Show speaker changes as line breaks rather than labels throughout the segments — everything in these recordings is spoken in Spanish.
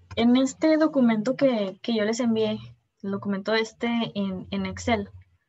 En este documento que yo les envié, el documento en Excel,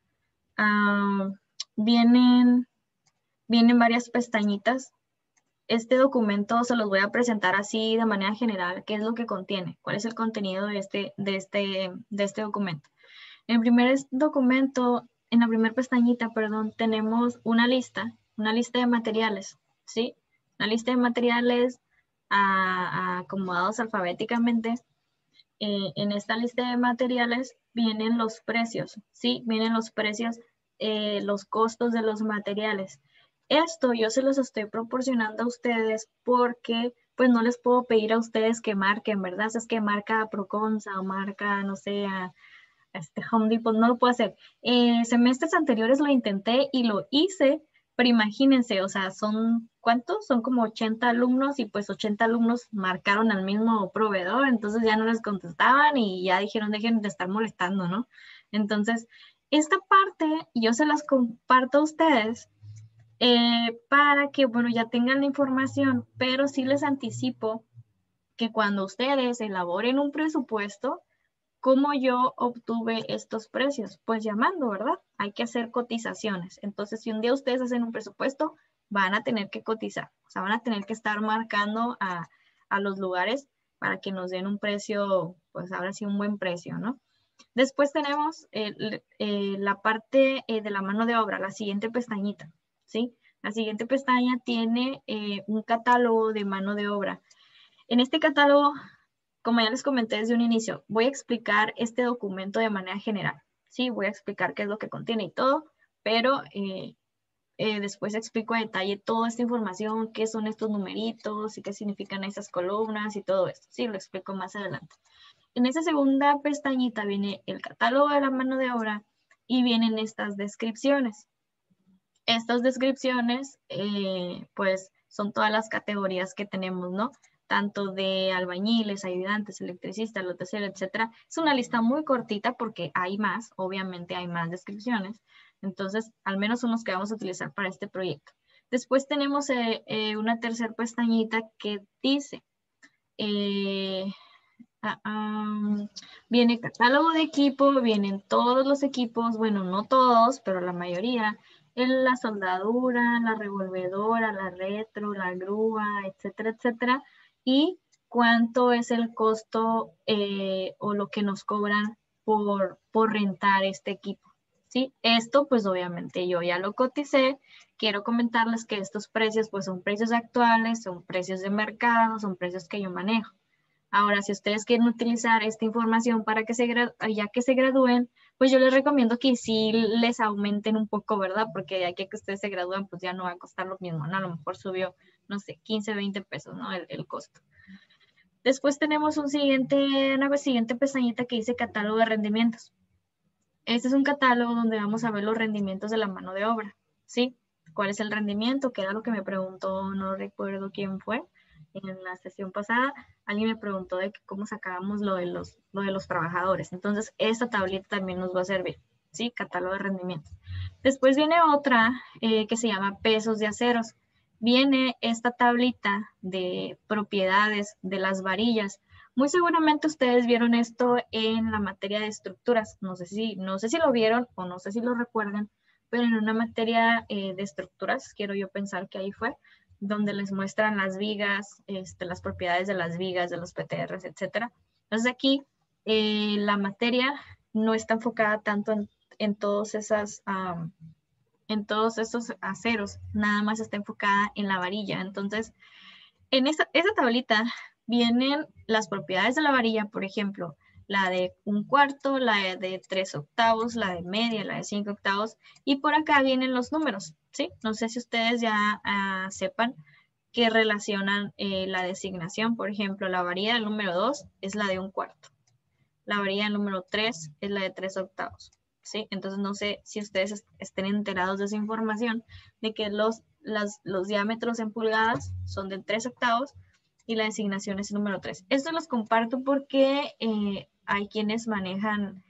ah, vienen, vienen varias pestañitas. Este documento se los voy a presentar así de manera general, qué es lo que contiene, cuál es el contenido de este documento. En el primer documento, en la primera pestañita, perdón, tenemos una lista de materiales, ¿sí? Una lista de materiales acomodados alfabéticamente. En esta lista de materiales vienen los precios, ¿sí? Vienen los precios, los costos de los materiales. Esto yo se los estoy proporcionando a ustedes porque pues no les puedo pedir a ustedes que marquen, ¿verdad? Si es que marca Proconsa o marca, no sé, a Home Depot, no lo puedo hacer. Semestres anteriores lo intenté y lo hice, pero imagínense, o sea, ¿cuántos? Son como 80 alumnos y pues 80 alumnos marcaron al mismo proveedor, entonces ya no les contestaban y ya dijeron, dejen de estar molestando, ¿no? Entonces, esta parte yo se las comparto a ustedes para que, bueno, ya tengan la información, pero sí les anticipo que cuando ustedes elaboren un presupuesto, ¿cómo yo obtuve estos precios? Pues llamando, ¿verdad? Hay que hacer cotizaciones. Entonces, si un día ustedes hacen un presupuesto, van a tener que cotizar. O sea, van a tener que estar marcando a los lugares para que nos den un precio, pues ahora sí, un buen precio, ¿no? Después tenemos la parte de la mano de obra, la siguiente pestañita, ¿sí? La siguiente pestaña tiene un catálogo de mano de obra. En este catálogo, como ya les comenté desde un inicio, voy a explicar este documento de manera general. Sí, voy a explicar qué es lo que contiene y todo, pero después explico a detalle toda esta información, qué son estos numeritos y qué significan estas columnas y todo esto. Sí, lo explico más adelante. En esa segunda pestañita viene el catálogo de la mano de obra y vienen estas descripciones. Estas descripciones, pues, son todas las categorías que tenemos, ¿no? Tanto de albañiles, ayudantes, electricistas, loteseros, etcétera. Es una lista muy cortita porque hay más, obviamente hay más descripciones. Entonces, al menos son los que vamos a utilizar para este proyecto. Después tenemos una tercera pestañita que dice, eh, ah, ah, viene catálogo de equipo, vienen todos los equipos, bueno, no todos, pero la mayoría, la soldadura, la revolvedora, la retro, la grúa, etcétera, etcétera, y cuánto es el costo o lo que nos cobran por rentar este equipo. ¿Sí? Esto pues obviamente yo ya lo coticé. Quiero comentarles que estos precios pues son precios actuales, son precios de mercado, son precios que yo manejo. Ahora, si ustedes quieren utilizar esta información para que ya que se gradúen, pues yo les recomiendo que sí les aumenten un poco, ¿verdad? Porque ya que ustedes se gradúan, pues ya no va a costar lo mismo, ¿no? A lo mejor subió, no sé, 15, 20 pesos, ¿no? El costo. Después tenemos una siguiente pestañita que dice catálogo de rendimientos. Este es un catálogo donde vamos a ver los rendimientos de la mano de obra, ¿sí? ¿Cuál es el rendimiento? Que era lo que me preguntó, no recuerdo quién fue, en la sesión pasada, alguien me preguntó de cómo sacábamos lo de los trabajadores. Entonces, esta tablita también nos va a servir, ¿sí? Catálogo de rendimientos. Después viene otra que se llama pesos de aceros. Viene esta tablita de propiedades de las varillas. Muy seguramente ustedes vieron esto en la materia de estructuras. No sé si lo vieron o no sé si lo recuerdan, pero en una materia de estructuras, quiero yo pensar que ahí fue, donde les muestran las vigas, las propiedades de las vigas, de los PTRs, etcétera. Entonces aquí la materia no está enfocada tanto en todos en todos esos aceros, nada más está enfocada en la varilla. Entonces, en esa tablita vienen las propiedades de la varilla, por ejemplo, la de un cuarto, la de 3/8, la de media, la de 5/8, y por acá vienen los números, ¿sí? No sé si ustedes ya sepan que relacionan la designación. Por ejemplo, la varilla del número 2 es la de un cuarto. La varilla del número 3 es la de 3/8. ¿Sí? Entonces no sé si ustedes estén enterados de esa información, de que los diámetros en pulgadas son de 3/8 y la designación es el número 3. Esto los comparto porque hay quienes manejan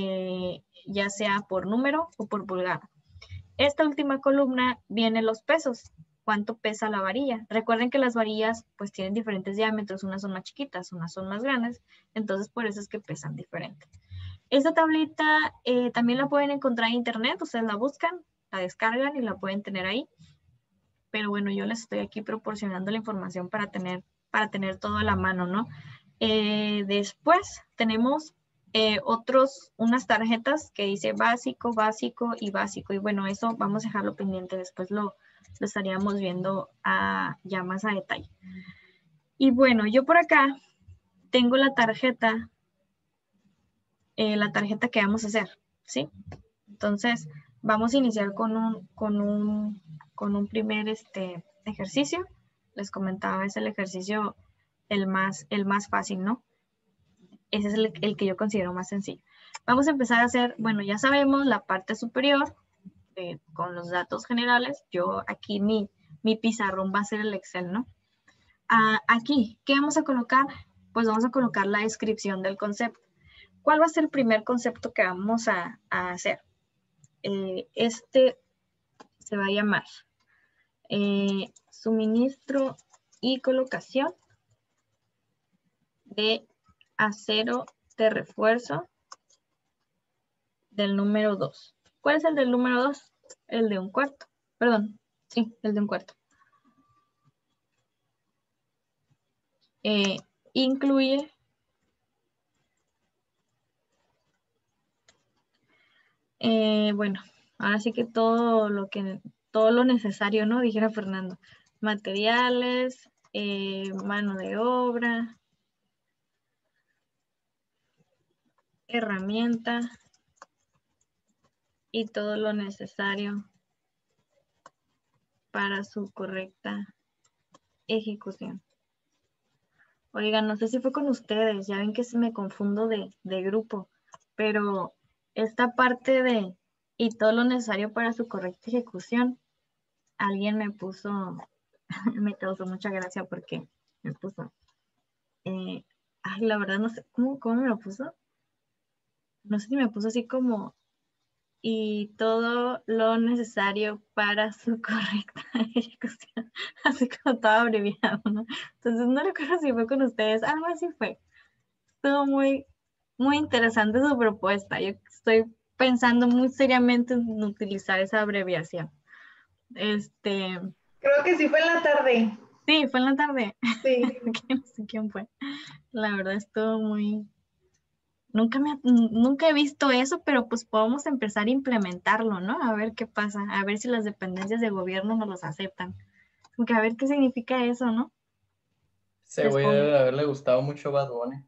ya sea por número o por pulgada. Esta última columna viene los pesos. cuánto pesa la varilla. Recuerden que las varillas pues tienen diferentes diámetros, unas son más chiquitas, unas son más grandes, entonces por eso es que pesan diferente. Esta tablita también la pueden encontrar en internet, ustedes la buscan, la descargan y la pueden tener ahí. Pero bueno, yo les estoy aquí proporcionando la información para tener todo a la mano, ¿no? Después tenemos unas tarjetas que dice básico, básico y básico. Y bueno, eso vamos a dejarlo pendiente, después lo estaríamos viendo ya más a detalle. Y bueno, yo por acá tengo la tarjeta que vamos a hacer, ¿sí? Entonces, vamos a iniciar con un primer ejercicio. Les comentaba, es el ejercicio el más fácil, ¿no? Ese es el que yo considero más sencillo. Vamos a empezar a hacer, bueno, ya sabemos la parte superior con los datos generales. Yo aquí mi pizarrón va a ser el Excel, ¿no? Aquí, ¿qué vamos a colocar? Pues vamos a colocar la descripción del concepto. ¿Cuál va a ser el primer concepto que vamos a hacer? Se va a llamar suministro y colocación de acero de refuerzo del número 2. ¿Cuál es el del número 2? El de 1/4. Perdón, sí, el de 1/4. Incluye bueno, ahora sí que todo lo necesario, ¿no? Dijera Fernando. Materiales, mano de obra, herramienta y todo lo necesario para su correcta ejecución. Oigan, no sé si fue con ustedes, ya ven que me confundo de grupo, pero esta parte de y todo lo necesario para su correcta ejecución, alguien me puso, me causó mucha gracia porque me puso, la verdad no sé, ¿cómo me lo puso? No sé si me puso así como, y todo lo necesario para su correcta ejecución, así como todo abreviado, ¿no? Entonces no recuerdo si fue con ustedes, algo así fue. Estuvo muy, muy interesante su propuesta. Yo estoy pensando muy seriamente en utilizar esa abreviación.
Creo que sí fue en la tarde.
Sí, fue en la tarde.
Sí.
No sé quién fue. La verdad estuvo muy... Nunca he visto eso, pero pues podemos empezar a implementarlo, ¿no? A ver qué pasa, a ver si las dependencias de gobierno nos los aceptan. Porque a ver qué significa eso, ¿no?
Ese
Les
güey
pongo.
debe de haberle gustado mucho Bad Bunny.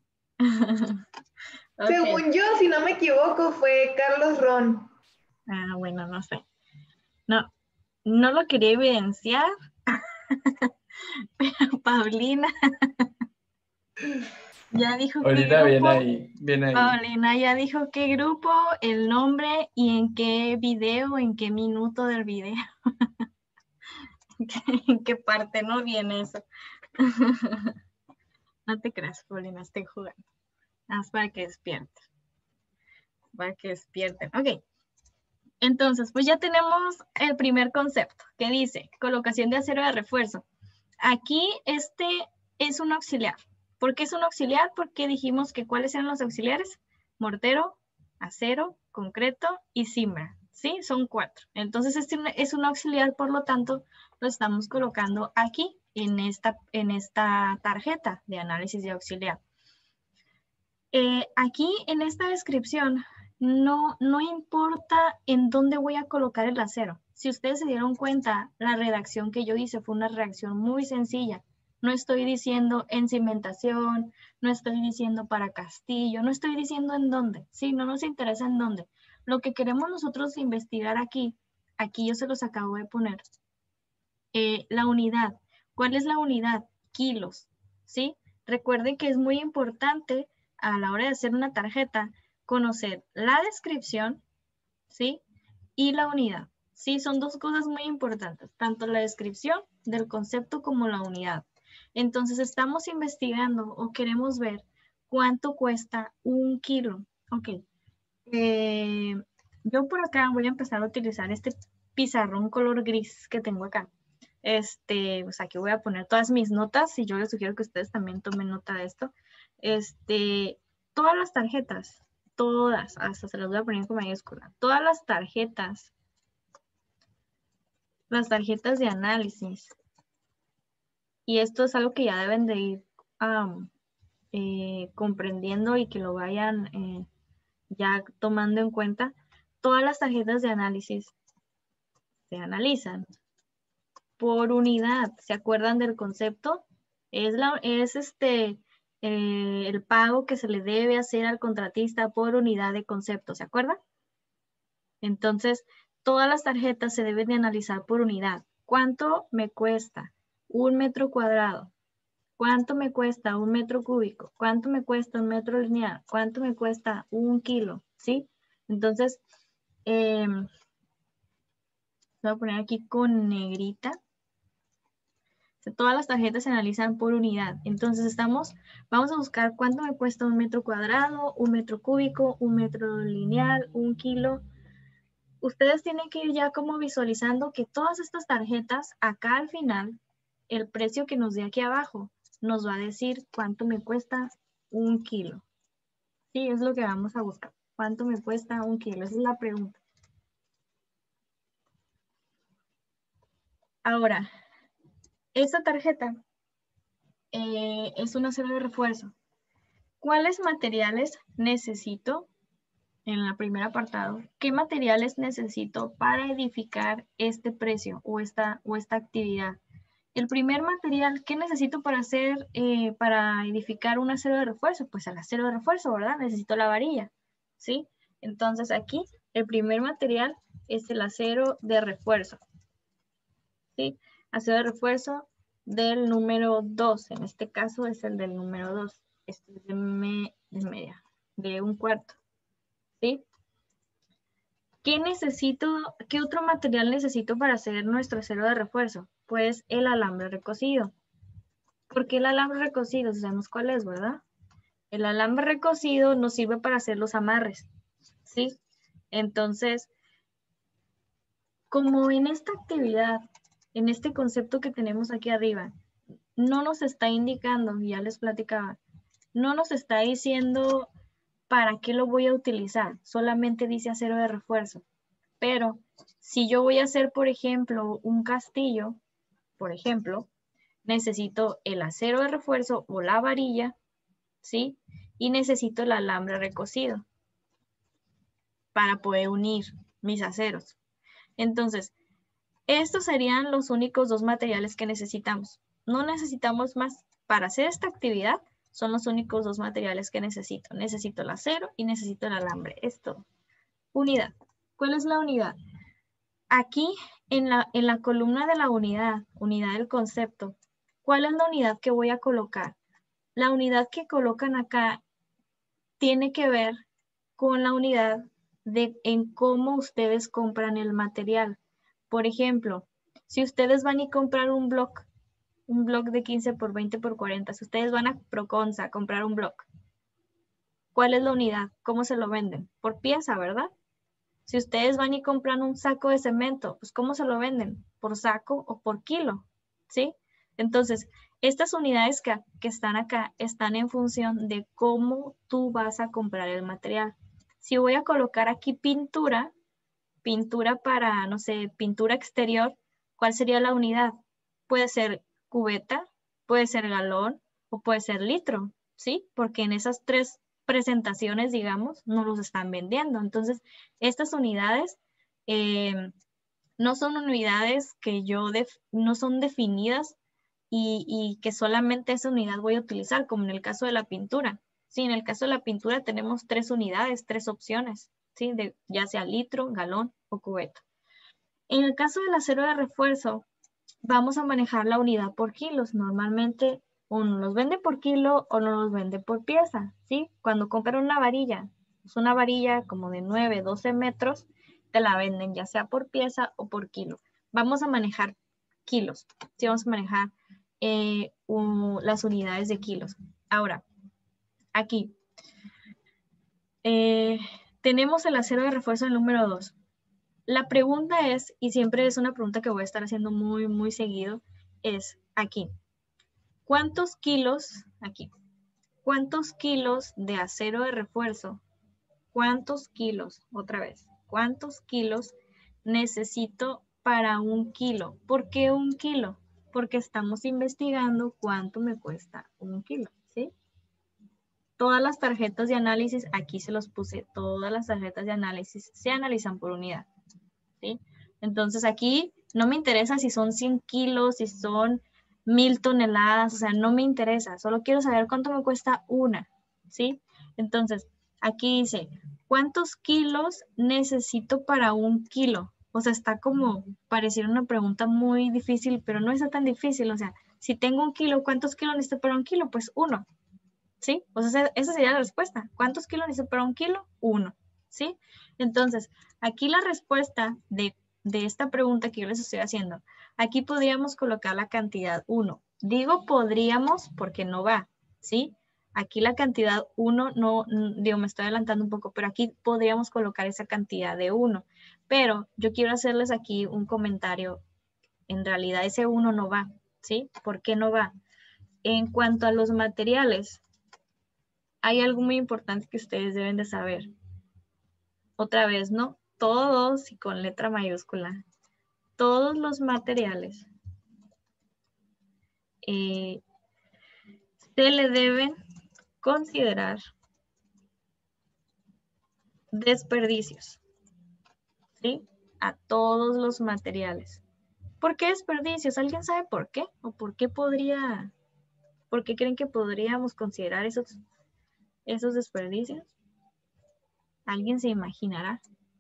Ok.
Según yo, si no me equivoco, fue Carlos Ron.
Bueno, no sé. No lo quería evidenciar, pero Paulina ya dijo qué
Ahorita
grupo.
viene ahí.
Paulina ya dijo qué grupo, el nombre y en qué video, en qué minuto del video. ¿En qué parte no viene eso? No te creas, Paulina, estoy jugando. Haz para que despiertes. Para que despierten. Ok. Entonces, pues ya tenemos el primer concepto que dice colocación de acero de refuerzo. Aquí es un auxiliar. ¿Por qué es un auxiliar? Porque dijimos que ¿cuáles eran los auxiliares? Mortero, acero, concreto y cimbra. ¿Sí? Son 4. Entonces este es un auxiliar, por lo tanto, lo estamos colocando aquí en esta tarjeta de análisis de auxiliar. Aquí en esta descripción no importa en dónde voy a colocar el acero. Si ustedes se dieron cuenta, la redacción que yo hice fue una redacción muy sencilla. No estoy diciendo en cimentación, no estoy diciendo para castillo, no estoy diciendo en dónde. Sí, no nos interesa en dónde. Lo que queremos nosotros investigar aquí yo se los acabo de poner. La unidad. ¿Cuál es la unidad? Kilos. ¿Sí? Recuerden que es muy importante a la hora de hacer una tarjeta conocer la descripción, ¿sí? Y la unidad. Sí, son dos cosas muy importantes, tanto la descripción del concepto como la unidad. Entonces estamos investigando o queremos ver cuánto cuesta 1 kilo. Ok. Yo por acá voy a empezar a utilizar este pizarrón color gris que tengo acá. Pues aquí voy a poner todas mis notas y yo les sugiero que ustedes también tomen nota de esto. Todas las tarjetas, todas, hasta se las voy a poner con mayúscula, todas las tarjetas de análisis, y esto es algo que ya deben de ir comprendiendo y que lo vayan ya tomando en cuenta. Todas las tarjetas de análisis se analizan por unidad. ¿Se acuerdan del concepto? Es el pago que se le debe hacer al contratista por unidad de concepto. ¿Se acuerdan? Entonces, todas las tarjetas se deben de analizar por unidad. ¿Cuánto me cuesta 1 metro cuadrado? ¿Cuánto me cuesta 1 metro cúbico? ¿Cuánto me cuesta 1 metro lineal? ¿Cuánto me cuesta 1 kilo? ¿Sí? Entonces, voy a poner aquí con negrita. Todas las tarjetas se analizan por unidad. Entonces, vamos a buscar cuánto me cuesta 1 metro cuadrado, 1 metro cúbico, 1 metro lineal, 1 kilo. Ustedes tienen que ir ya como visualizando que todas estas tarjetas, acá al final, el precio que nos dé aquí abajo, nos va a decir cuánto me cuesta 1 kilo. Sí, es lo que vamos a buscar. ¿Cuánto me cuesta 1 kilo? Esa es la pregunta. Ahora, esta tarjeta es una cero de refuerzo. ¿Cuáles materiales necesito? En el primer apartado, ¿qué materiales necesito para edificar este precio o esta actividad? El primer material, ¿qué necesito para edificar un acero de refuerzo? Pues el acero de refuerzo, ¿verdad? Necesito la varilla, ¿sí? Entonces aquí, el primer material es el acero de refuerzo, ¿sí? Acero de refuerzo del número 2, en este caso es el del número 2, este es de media, de 1/4, ¿sí? ¿Qué otro material necesito para hacer nuestro acero de refuerzo? Pues el alambre recocido. ¿Por qué el alambre recocido? Sabemos cuál es, ¿verdad? El alambre recocido nos sirve para hacer los amarres, ¿sí? Entonces, como en esta actividad, en este concepto que tenemos aquí arriba, no nos está indicando, ya les platicaba, no nos está diciendo para qué lo voy a utilizar, solamente dice acero de refuerzo. Pero si yo voy a hacer, por ejemplo, un castillo, por ejemplo, necesito el acero de refuerzo o la varilla, ¿sí? Y necesito el alambre recocido para poder unir mis aceros. Entonces, estos serían los únicos 2 materiales que necesitamos. No necesitamos más. Para hacer esta actividad, son los únicos 2 materiales que necesito. Necesito el acero y necesito el alambre. Es todo. Unidad. ¿Cuál es la unidad? Aquí, en la columna de la unidad del concepto, ¿cuál es la unidad que voy a colocar? La unidad que colocan acá tiene que ver con la unidad en cómo ustedes compran el material. Por ejemplo, si ustedes van y compran un bloc de 15 por 20 por 40, si ustedes van a Proconsa a comprar un bloc, ¿cuál es la unidad? ¿Cómo se lo venden? Por pieza, ¿verdad? Si ustedes van y compran un saco de cemento, pues ¿cómo se lo venden? ¿Por saco o por kilo? ¿Sí? Entonces, estas unidades que están acá están en función de cómo tú vas a comprar el material. Si voy a colocar aquí pintura para, no sé, pintura exterior, ¿cuál sería la unidad? Puede ser cubeta, puede ser galón o puede ser litro, ¿sí? Porque en esas 3 presentaciones, digamos, no los están vendiendo. Entonces, estas unidades no son unidades que no son definidas y que solamente esa unidad voy a utilizar, como en el caso de la pintura. Sí, en el caso de la pintura tenemos 3 unidades, 3 opciones, ¿sí? Ya sea litro, galón o cubeta. En el caso del acero de refuerzo, vamos a manejar la unidad por kilos. Normalmente o nos los vende por kilo o nos los vende por pieza, ¿sí? Cuando compran una varilla, es una varilla como de 9, 12 metros, te la venden ya sea por pieza o por kilo. Vamos a manejar kilos, ¿sí? Vamos a manejar las unidades de kilos. Ahora, aquí tenemos el acero de refuerzo el número 2. La pregunta es, y siempre es una pregunta que voy a estar haciendo muy, muy seguido, es aquí. ¿Cuántos kilos, aquí, cuántos kilos de acero de refuerzo, cuántos kilos, otra vez, cuántos kilos necesito para 1 kilo? ¿Por qué 1 kilo? Porque estamos investigando cuánto me cuesta 1 kilo, ¿sí? Todas las tarjetas de análisis, aquí se los puse, todas las tarjetas de análisis se analizan por unidad, ¿sí? Entonces aquí no me interesa si son 100 kilos, si son 1000 toneladas, o sea, no me interesa, solo quiero saber cuánto me cuesta una, ¿sí? Entonces, aquí dice, ¿cuántos kilos necesito para 1 kilo? O sea, está como, pareciera una pregunta muy difícil, pero no está tan difícil, o sea, si tengo 1 kilo, ¿cuántos kilos necesito para 1 kilo? Pues 1. ¿Sí? O sea, esa sería la respuesta. ¿Cuántos kilos necesito para 1 kilo? 1. ¿Sí? Entonces, aquí la respuesta de esta pregunta que yo les estoy haciendo, aquí podríamos colocar la cantidad 1. Digo podríamos porque no va, ¿sí? Aquí la cantidad 1, no, digo, me estoy adelantando un poco, pero aquí podríamos colocar esa cantidad de 1. Pero yo quiero hacerles aquí un comentario. En realidad ese 1 no va, ¿sí? ¿Por qué no va? En cuanto a los materiales, hay algo muy importante que ustedes deben de saber. Otra vez, ¿no? Todos y con letra mayúscula. Todos los materiales se le deben considerar desperdicios, ¿sí? A todos los materiales. ¿Por qué desperdicios? ¿Alguien sabe por qué? ¿O por qué creen que podríamos considerar esos desperdicios? ¿Alguien se imaginará?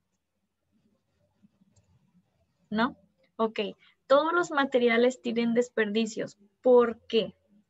¿No? Ok, todos los materiales tienen desperdicios. ¿Por qué?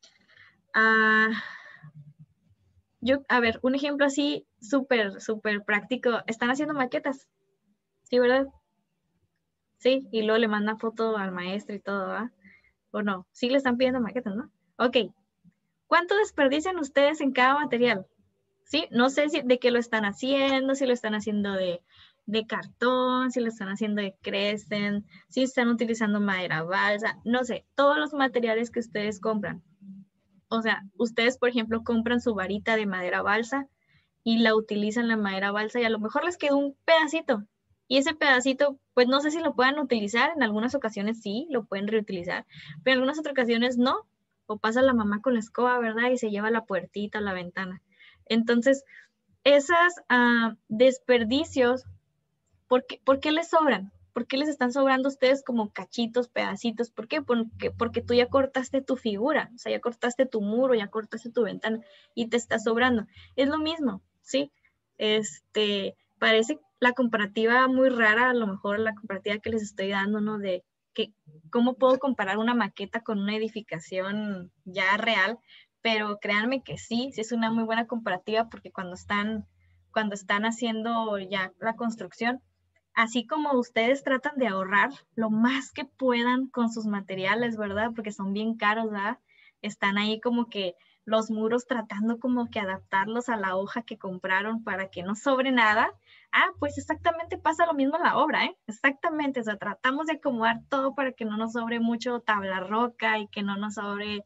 A ver, un ejemplo así súper, súper práctico. Están haciendo maquetas, ¿sí, verdad? Sí, y luego le mandan foto al maestro y todo, ¿va? ¿O no? Sí le están pidiendo maquetas, ¿no? Ok, ¿cuánto desperdician ustedes en cada material? ¿Sí? No sé si de qué lo están haciendo, si lo están haciendo de cartón, si lo están haciendo de crescent, si están utilizando madera balsa, no sé, todos los materiales que ustedes compran. O sea, ustedes, por ejemplo, compran su varita de madera balsa y la utilizan la madera balsa y a lo mejor les quedó un pedacito. Y ese pedacito, pues no sé si lo puedan utilizar, en algunas ocasiones sí, lo pueden reutilizar, pero en algunas otras ocasiones no. O pasa la mamá con la escoba, ¿verdad? Y se lleva la puertita o la ventana. Entonces, esas desperdicios, ¿por qué les sobran? ¿Por qué les están sobrando a ustedes como cachitos, pedacitos? ¿Por qué? Porque tú ya cortaste tu figura, o sea, ya cortaste tu muro, ya cortaste tu ventana y te está sobrando. Es lo mismo, ¿sí? Parece la comparativa muy rara, a lo mejor la comparativa que les estoy dando, ¿no? De que, ¿cómo puedo comparar una maqueta con una edificación ya real? Pero créanme que sí es una muy buena comparativa porque cuando están haciendo ya la construcción, así como ustedes tratan de ahorrar lo más que puedan con sus materiales, ¿verdad? Porque son bien caros, ¿verdad? Están ahí como que los muros tratando como que adaptarlos a la hoja que compraron para que no sobre nada. Pues exactamente pasa lo mismo en la obra, ¿eh? Exactamente, o sea, tratamos de acomodar todo para que no nos sobre mucho tabla roca y que no nos sobre,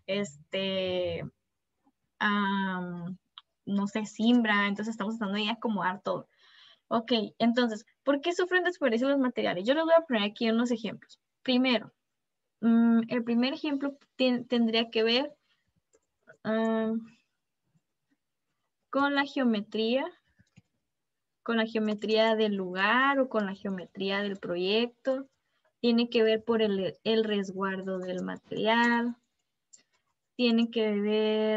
no sé, cimbra, entonces estamos tratando de acomodar todo. Ok, entonces, ¿por qué sufren desperdicio los materiales? Yo les voy a poner aquí unos ejemplos. Primero, el primer ejemplo tendría que ver con la geometría del lugar o con la geometría del proyecto. Tiene que ver por el resguardo del material. Tiene que ver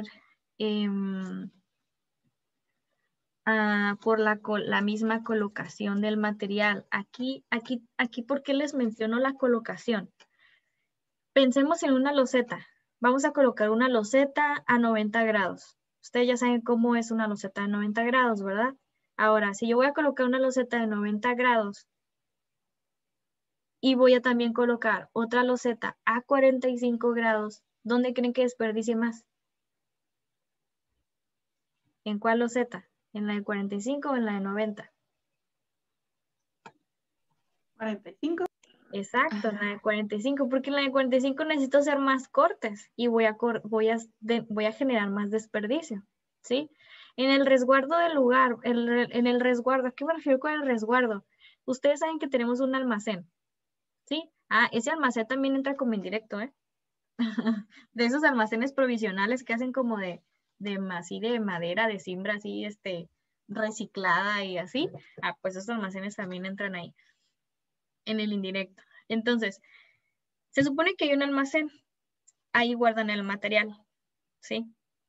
por la misma colocación del material. Aquí, ¿por qué les menciono la colocación? Pensemos en una loseta. Vamos a colocar una loseta a 90 grados. Ustedes ya saben cómo es una loseta de 90 grados, ¿verdad? Ahora, si yo voy a colocar una loseta de 90 grados y voy a también colocar otra loseta a 45 grados, ¿dónde creen que desperdicie más? ¿En cuál loseta? ¿En la de 45 o en la de 90?
45.
Exacto, en la de 45, porque en la de 45 necesito hacer más cortes y voy a generar más desperdicio, ¿sí? En el resguardo del lugar, en el resguardo, ¿a qué me refiero con el resguardo? Ustedes saben que tenemos un almacén, ¿sí? Ah, ese almacén también entra como indirecto, ¿eh? De esos almacenes provisionales que hacen como así de madera, de cimbra, así, reciclada y así. Ah, pues esos almacenes también entran ahí, en el indirecto. Entonces, se supone que hay un almacén, ahí guardan el material, ¿sí?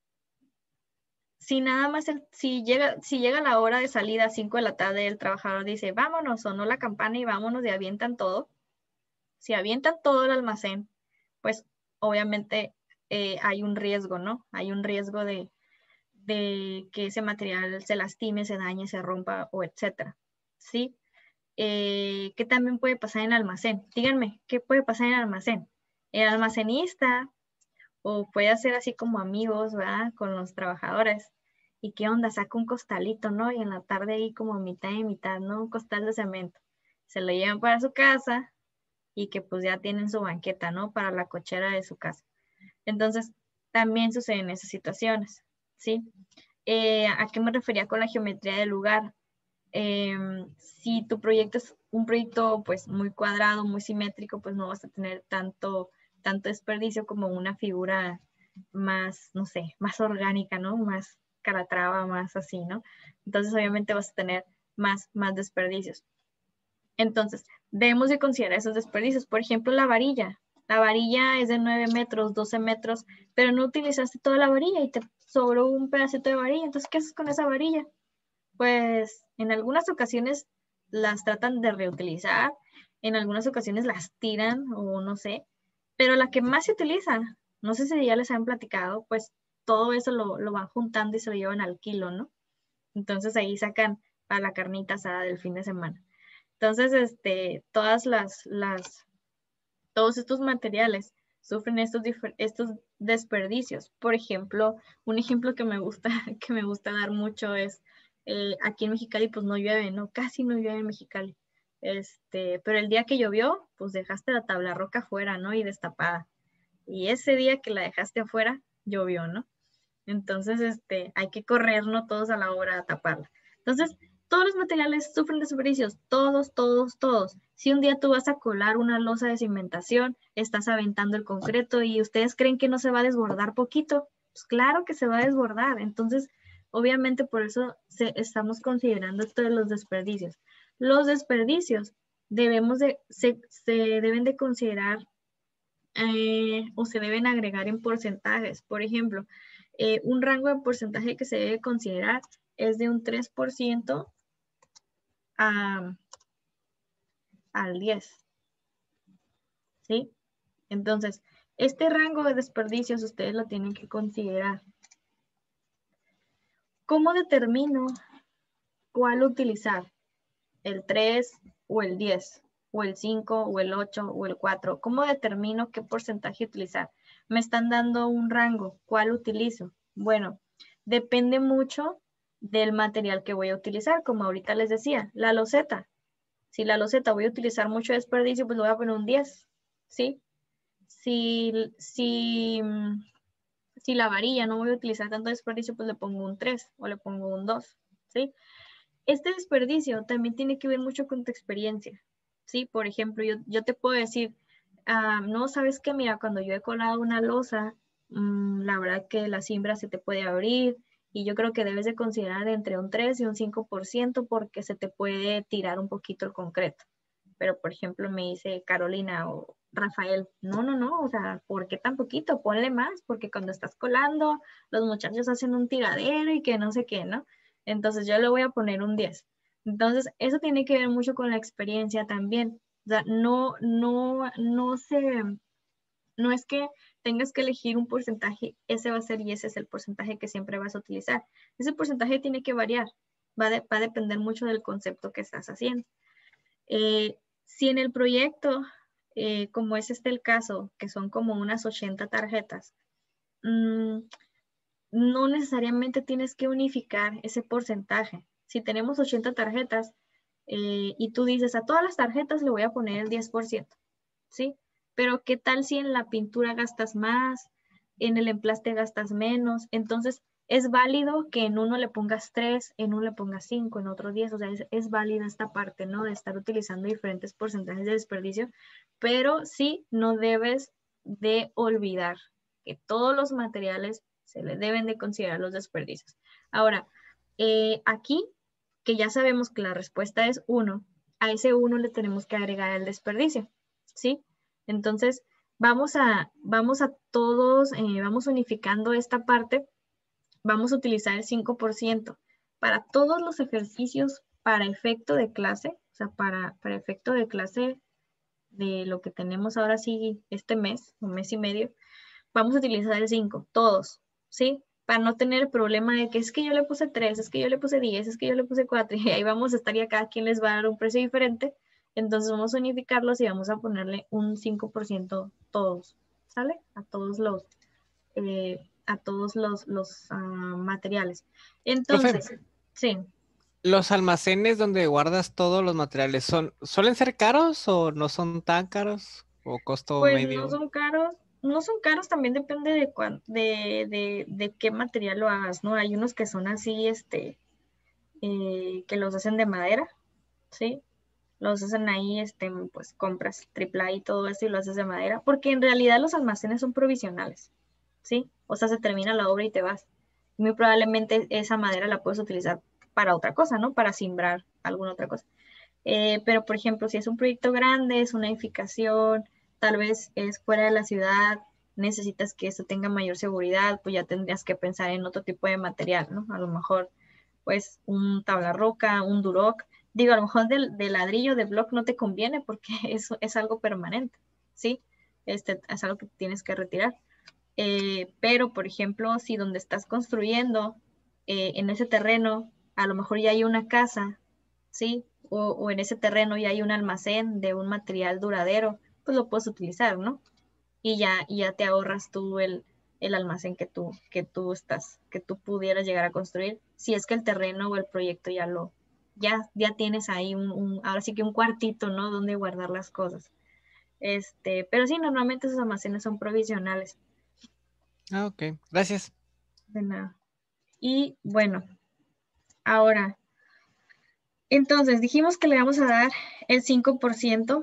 Si nada más, si llega la hora de salida, 5 de la tarde, el trabajador dice, vámonos, sonó la campana y vámonos, y avientan todo. Si avientan todo el almacén, pues obviamente hay un riesgo, ¿no? Hay un riesgo de que ese material se lastime, se dañe, se rompa o etcétera, ¿sí? ¿Qué también puede pasar en el almacén? Díganme, ¿qué puede pasar en el almacén? El almacenista, o puede hacer así como amigos, ¿verdad? Con los trabajadores. ¿Y qué onda? Saca un costalito, ¿no? Y en la tarde ahí como mitad y mitad, ¿no? Un costal de cemento. Se lo llevan para su casa y que pues ya tienen su banqueta, ¿no? Para la cochera de su casa. Entonces, también suceden esas situaciones, ¿sí? ¿A qué me refería con la geometría del lugar? Si tu proyecto es un proyecto pues muy cuadrado, muy simétrico, pues no vas a tener tanto desperdicio como una figura más, no sé, más orgánica, ¿no? Más calatrava, más así, ¿no? Entonces obviamente vas a tener más desperdicios. Entonces, debemos de considerar esos desperdicios. Por ejemplo, la varilla. La varilla es de 9 metros, 12 metros, pero no utilizaste toda la varilla y te sobró un pedacito de varilla. Entonces, ¿qué haces con esa varilla? Pues en algunas ocasiones las tratan de reutilizar, en algunas ocasiones las tiran o no sé, pero la que más se utiliza, no sé si ya les han platicado, pues todo eso lo van juntando y se lo llevan al kilo, ¿no? Entonces ahí sacan para la carnita asada del fin de semana. Entonces, todos estos materiales sufren estos desperdicios. Por ejemplo, un ejemplo que me gusta, que me gusta dar mucho es, aquí en Mexicali pues no llueve, ¿no? Casi no llueve en Mexicali. Pero el día que llovió, pues dejaste la tabla roca afuera, ¿no? Y destapada. Y ese día que la dejaste afuera, llovió, ¿no? Entonces, hay que corrernos todos a la hora a taparla. Entonces, todos los materiales sufren desperdicios, todos, todos, todos. Si un día tú vas a colar una losa de cimentación, estás aventando el concreto y ustedes creen que no se va a desbordar poquito, pues claro que se va a desbordar. Entonces, obviamente por eso estamos considerando esto de los desperdicios. Los desperdicios se deben de considerar o se deben agregar en porcentajes. Por ejemplo, un rango de porcentaje que se debe considerar es de un 3% al 10%, ¿sí? Entonces, este rango de desperdicios ustedes lo tienen que considerar. ¿Cómo determino cuál utilizar? ¿El 3 o el 10? ¿O el 5 o el 8 o el 4? ¿Cómo determino qué porcentaje utilizar? Me están dando un rango. ¿Cuál utilizo? Bueno, depende mucho del material que voy a utilizar. Como ahorita les decía, la loseta. Si la loseta voy a utilizar mucho desperdicio, pues le voy a poner un 10, ¿sí? Si la varilla no voy a utilizar tanto desperdicio, pues le pongo un 3 o le pongo un 2, ¿sí? Este desperdicio también tiene que ver mucho con tu experiencia, ¿sí? Por ejemplo, yo te puedo decir, no, ¿sabes qué? Mira, cuando yo he colado una losa, la verdad que la cimbra se te puede abrir y yo creo que debes de considerar entre un 3 y un 5% porque se te puede tirar un poquito el concreto. Pero, por ejemplo, me dice Carolina o Rafael, no, o sea, ¿por qué tan poquito? Ponle más, porque cuando estás colando, los muchachos hacen un tiradero y que no sé qué, ¿no? Entonces yo le voy a poner un 10. Entonces, eso tiene que ver mucho con la experiencia también. O sea, no es que tengas que elegir un porcentaje, ese va a ser y ese es el porcentaje que siempre vas a utilizar. Ese porcentaje tiene que variar, va a depender mucho del concepto que estás haciendo. Si en el proyecto, como es el caso, que son como unas 80 tarjetas, no necesariamente tienes que unificar ese porcentaje. Si tenemos 80 tarjetas, y tú dices, a todas las tarjetas le voy a poner el 10%, ¿sí? Pero ¿qué tal si en la pintura gastas más, en el emplaste gastas menos? Entonces, es válido que en uno le pongas 3, en uno le pongas 5, en otro 10, o sea, es válida esta parte, ¿no? De estar utilizando diferentes porcentajes de desperdicio, pero sí no debes de olvidar que todos los materiales se le deben de considerar los desperdicios. Ahora, aquí, que ya sabemos que la respuesta es 1, a ese 1 le tenemos que agregar el desperdicio, ¿sí? Entonces, vamos a todos, vamos unificando esta parte, vamos a utilizar el 5% para todos los ejercicios para efecto de clase, o sea, para efecto de clase de lo que tenemos ahora sí este mes, un mes y medio, vamos a utilizar el 5, todos, ¿sí? Para no tener el problema de que es que yo le puse 3, es que yo le puse 10, es que yo le puse 4, y ahí vamos a estar y a cada quien les va a dar un precio diferente. Entonces vamos a unificarlos y vamos a ponerle un 5% todos, ¿sale? A todos los materiales.
Profe,
Entonces, sí.
¿los almacenes donde guardas todos los materiales suelen ser caros o no son tan caros? ¿O costo
Pues no
medio?
son caros, no son caros, también depende de qué material lo hagas, ¿no? Hay unos que son así, que los hacen de madera, ¿sí? Los hacen ahí, pues compras AAA y todo eso y lo haces de madera, porque en realidad los almacenes son provisionales, ¿sí? O sea, se termina la obra y te vas. Muy probablemente esa madera la puedes utilizar para otra cosa, ¿no? Para simbrar alguna otra cosa. Pero, por ejemplo, si es un proyecto grande, es una edificación, tal vez es fuera de la ciudad, necesitas que eso tenga mayor seguridad, pues ya tendrías que pensar en otro tipo de material, ¿no? A lo mejor, pues, un tabla roca, un duroc. Digo, a lo mejor de ladrillo, de block no te conviene porque eso es algo permanente, ¿sí? Es algo que tienes que retirar. Pero, por ejemplo, si donde estás construyendo, en ese terreno, a lo mejor ya hay una casa, ¿sí? O en ese terreno ya hay un almacén de un material duradero, pues lo puedes utilizar, ¿no? Y ya te ahorras tú el almacén que tú pudieras llegar a construir, si es que el terreno o el proyecto ya tienes ahí ahora sí que un cuartito, ¿no? Donde guardar las cosas. Pero sí, normalmente esos almacenes son provisionales.
Ah, ok. Gracias.
De nada. Y bueno, ahora, entonces dijimos que le vamos a dar el 5%,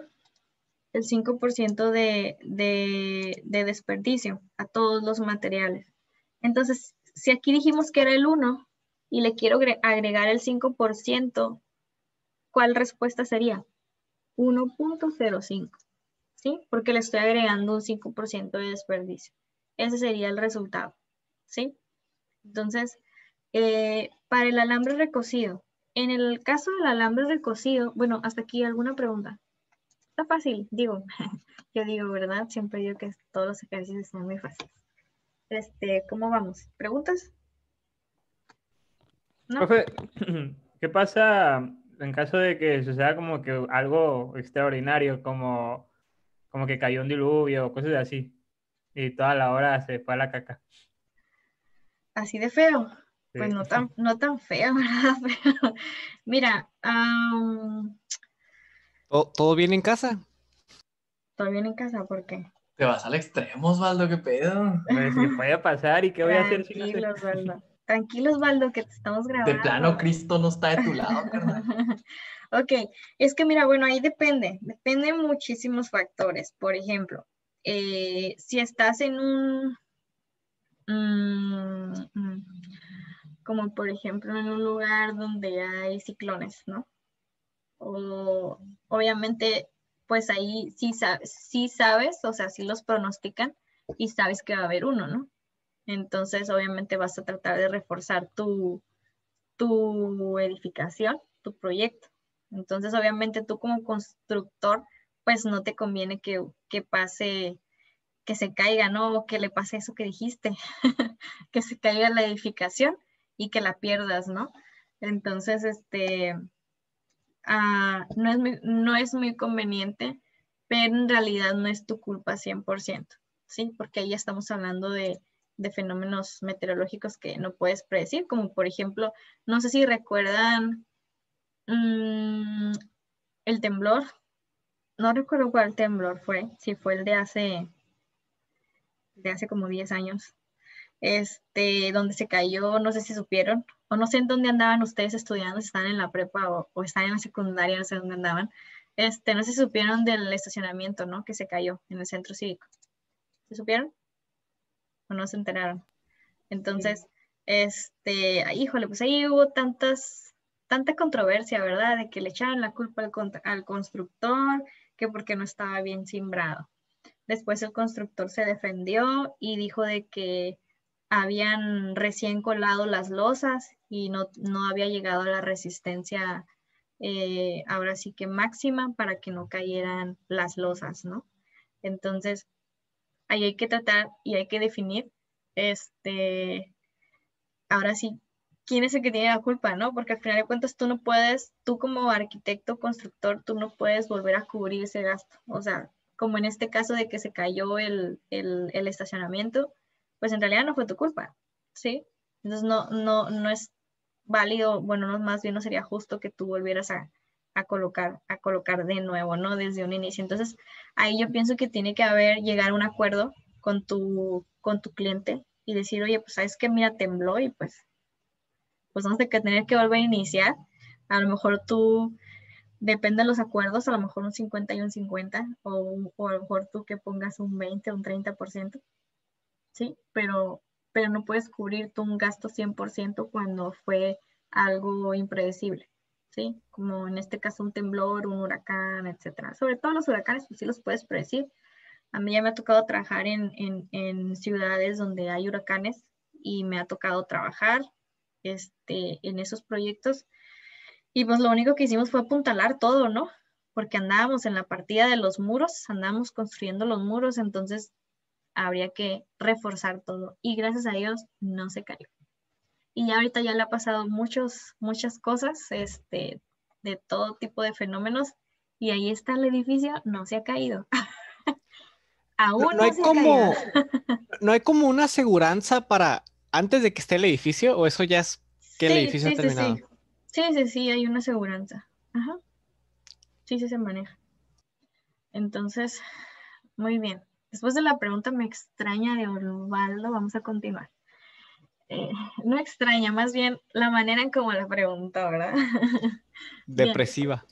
de desperdicio a todos los materiales. Entonces, si aquí dijimos que era el 1 y le quiero agregar el 5%, ¿cuál respuesta sería? 1.05, ¿sí? Porque le estoy agregando un 5% de desperdicio. Ese sería el resultado, ¿sí? Entonces, para el alambre recocido, en el caso del alambre recocido, bueno, hasta aquí alguna pregunta. Está fácil, digo, yo digo, ¿verdad? Siempre digo que todos los ejercicios son muy fáciles. ¿Cómo vamos? ¿Preguntas? ¿No?
Profe, ¿qué pasa en caso de que suceda como que algo extraordinario, como que cayó un diluvio o cosas así, y toda la obra se fue a la caca?
Así de feo. Pues
Sí.
no tan feo, ¿verdad? Pero, mira,
¿Todo bien en casa?
estoy bien en casa porque
Te vas al extremo, Osvaldo, qué pedo.
Pues que puede pasar, ¿y qué voy a hacer si no sé?
tranquilos, Baldo. Tranquilos, Baldo, que te estamos
De plano,
grabando.
Cristo no está de tu lado, carnal.
Ok, es que mira, bueno, ahí depende muchísimos factores. Por ejemplo, si estás en mm, mm, como por ejemplo en un lugar donde hay ciclones, ¿no? O obviamente, pues ahí sí sabes, o sea, sí los pronostican y sabes que va a haber uno, ¿no? Entonces, obviamente vas a tratar de reforzar tu edificación, tu proyecto. Entonces, obviamente tú como constructor, pues no te conviene que pase, que se caiga, ¿no? O que le pase eso que dijiste, que se caiga la edificación y que la pierdas, ¿no? Entonces, no es muy conveniente, pero en realidad no es tu culpa 100%, ¿sí? Porque ahí estamos hablando de fenómenos meteorológicos que no puedes predecir, como por ejemplo, no sé si recuerdan Mm, el temblor, no recuerdo cuál temblor fue, si fue el de hace como 10 años, donde se cayó, no sé si supieron, o no sé en dónde andaban ustedes estudiando, si están en la prepa o están en la secundaria, no sé dónde andaban, no sé si supieron del estacionamiento, ¿no? Que se cayó en el centro cívico. ¿Se supieron o no se enteraron? Entonces, híjole, pues ahí hubo tanta controversia, ¿verdad? De que le echaron la culpa al constructor, que porque no estaba bien cimbrado. Después el constructor se defendió y dijo de que habían recién colado las losas y no había llegado a la resistencia, ahora sí que máxima, para que no cayeran las losas, ¿no? Entonces, ahí hay que tratar y hay que definir, ahora sí, quién es el que tiene la culpa, ¿no? Porque al final de cuentas tú no puedes, tú como arquitecto, constructor, tú no puedes volver a cubrir ese gasto. O sea, como en este caso de que se cayó el estacionamiento, pues en realidad no fue tu culpa, ¿sí? Entonces no es válido, bueno, no, más bien no sería justo que tú volvieras a colocar de nuevo, ¿no? Desde un inicio. Entonces, ahí yo pienso que tiene que llegar a un acuerdo con tu cliente y decir, oye, pues sabes que mira, tembló y pues vamos a tener que volver a iniciar. A lo mejor tú, depende de los acuerdos, a lo mejor un 50 y un 50, o a lo mejor tú que pongas un 20 o un 30%, ¿sí? Pero no puedes cubrir tú un gasto 100% cuando fue algo impredecible, ¿sí? Como en este caso un temblor, un huracán, etcétera. Sobre todo los huracanes, pues sí los puedes predecir. A mí ya me ha tocado trabajar en ciudades donde hay huracanes y me ha tocado trabajar en esos proyectos. Y pues lo único que hicimos fue apuntalar todo, ¿no? Porque andábamos en la partida de los muros, andábamos construyendo los muros, entonces habría que reforzar todo. Y gracias a Dios no se cayó. Y ya ahorita ya le ha pasado muchas cosas, de todo tipo de fenómenos. Y ahí está el edificio, no se ha caído.
No,
Aún
no
no
hay
se ha caído.
no hay como una aseguranza para antes de que esté el edificio, o eso ya es que el
Sí,
edificio ha
sí, sí,
terminado.
sí. Sí, sí, sí, hay una aseguranza. Ajá. Sí, sí se maneja. Entonces, muy bien. Después de la pregunta me extraña de Osvaldo, vamos a continuar. Eh, no extraña, más bien la manera en cómo la preguntó, ¿verdad? Bien.
Depresiva.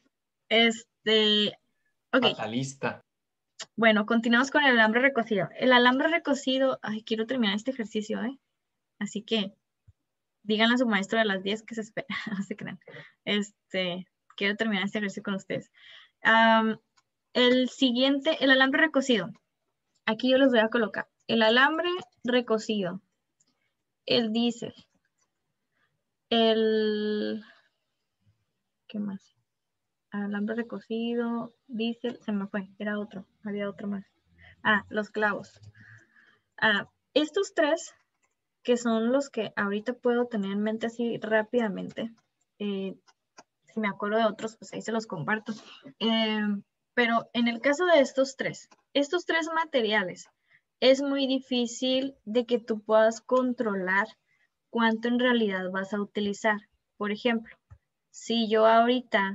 Ok,
Fatalista.
bueno, continuamos con el alambre recocido. El alambre recocido, ay, quiero terminar este ejercicio, ¿eh? Así que díganle a su maestro de las 10 que se espera, no se crean. Quiero terminar este ejercicio con ustedes. El siguiente, el alambre recocido. Aquí yo les voy a colocar el alambre recocido, el diésel, ¿qué más? Alambre recocido, diésel, se me fue, era otro, había otro más. Los clavos. Estos tres, que son los que ahorita puedo tener en mente así rápidamente. Si me acuerdo de otros, pues ahí se los comparto. Pero en el caso de estos tres materiales, es muy difícil de que tú puedas controlar cuánto en realidad vas a utilizar. Por ejemplo, si yo ahorita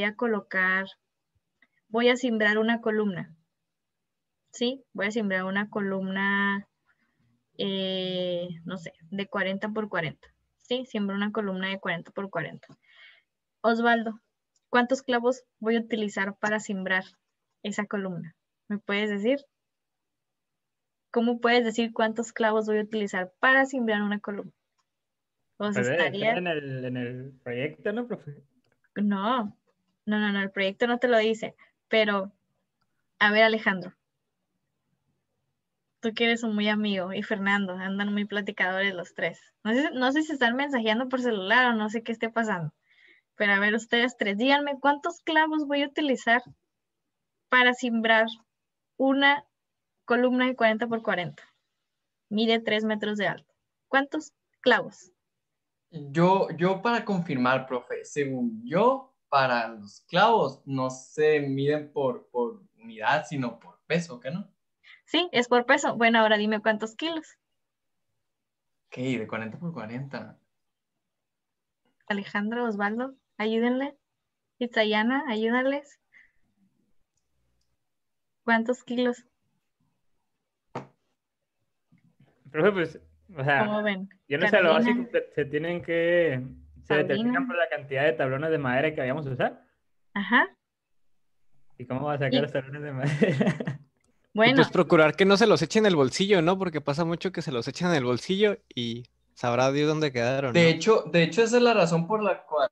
voy a cimbrar una columna, ¿sí? Voy a cimbrar una columna, no sé, de 40 por 40, ¿sí? Siembro una columna de 40 por 40. Osvaldo, ¿cuántos clavos voy a utilizar para cimbrar esa columna? ¿Me puedes decir? ¿Cómo puedes decir cuántos clavos voy a utilizar para cimbrar una columna? O sea,
Pues debe estar
estaría...
en el proyecto, ¿no, profe?
No, el proyecto no te lo dice. Pero, a ver, Alejandro, tú que eres un muy amigo, y Fernando, andan muy platicadores los tres. No sé si están mensajeando por celular o no sé qué esté pasando. Pero a ver, ustedes tres, díganme cuántos clavos voy a utilizar para cimbrar una columna de 40 por 40. Mide 3 metros de alto. ¿Cuántos clavos?
Yo para confirmar, profe, según yo, para los clavos no se miden por unidad, sino por peso, ¿qué no?
Sí, es por peso. Bueno, ahora dime cuántos kilos.
Ok, de 40 por 40.
Alejandro, Osvaldo, ayúdenle. Itzayana, ayúdales. ¿Cuántos kilos?
Profe, pues, o sea,
¿Cómo ven?
yo no sé, lo
Carolina,
básico se determinan
Paulina.
por la cantidad de tablones de madera que vayamos a usar.
Ajá.
¿Y cómo va a sacar
Y
los tablones de madera?
Y pues
bueno,
procurar que no se los echen en el bolsillo, ¿no? Porque pasa mucho que se los echan en el bolsillo y sabrá Dios dónde quedaron, ¿no?
De hecho, esa es la razón por la cual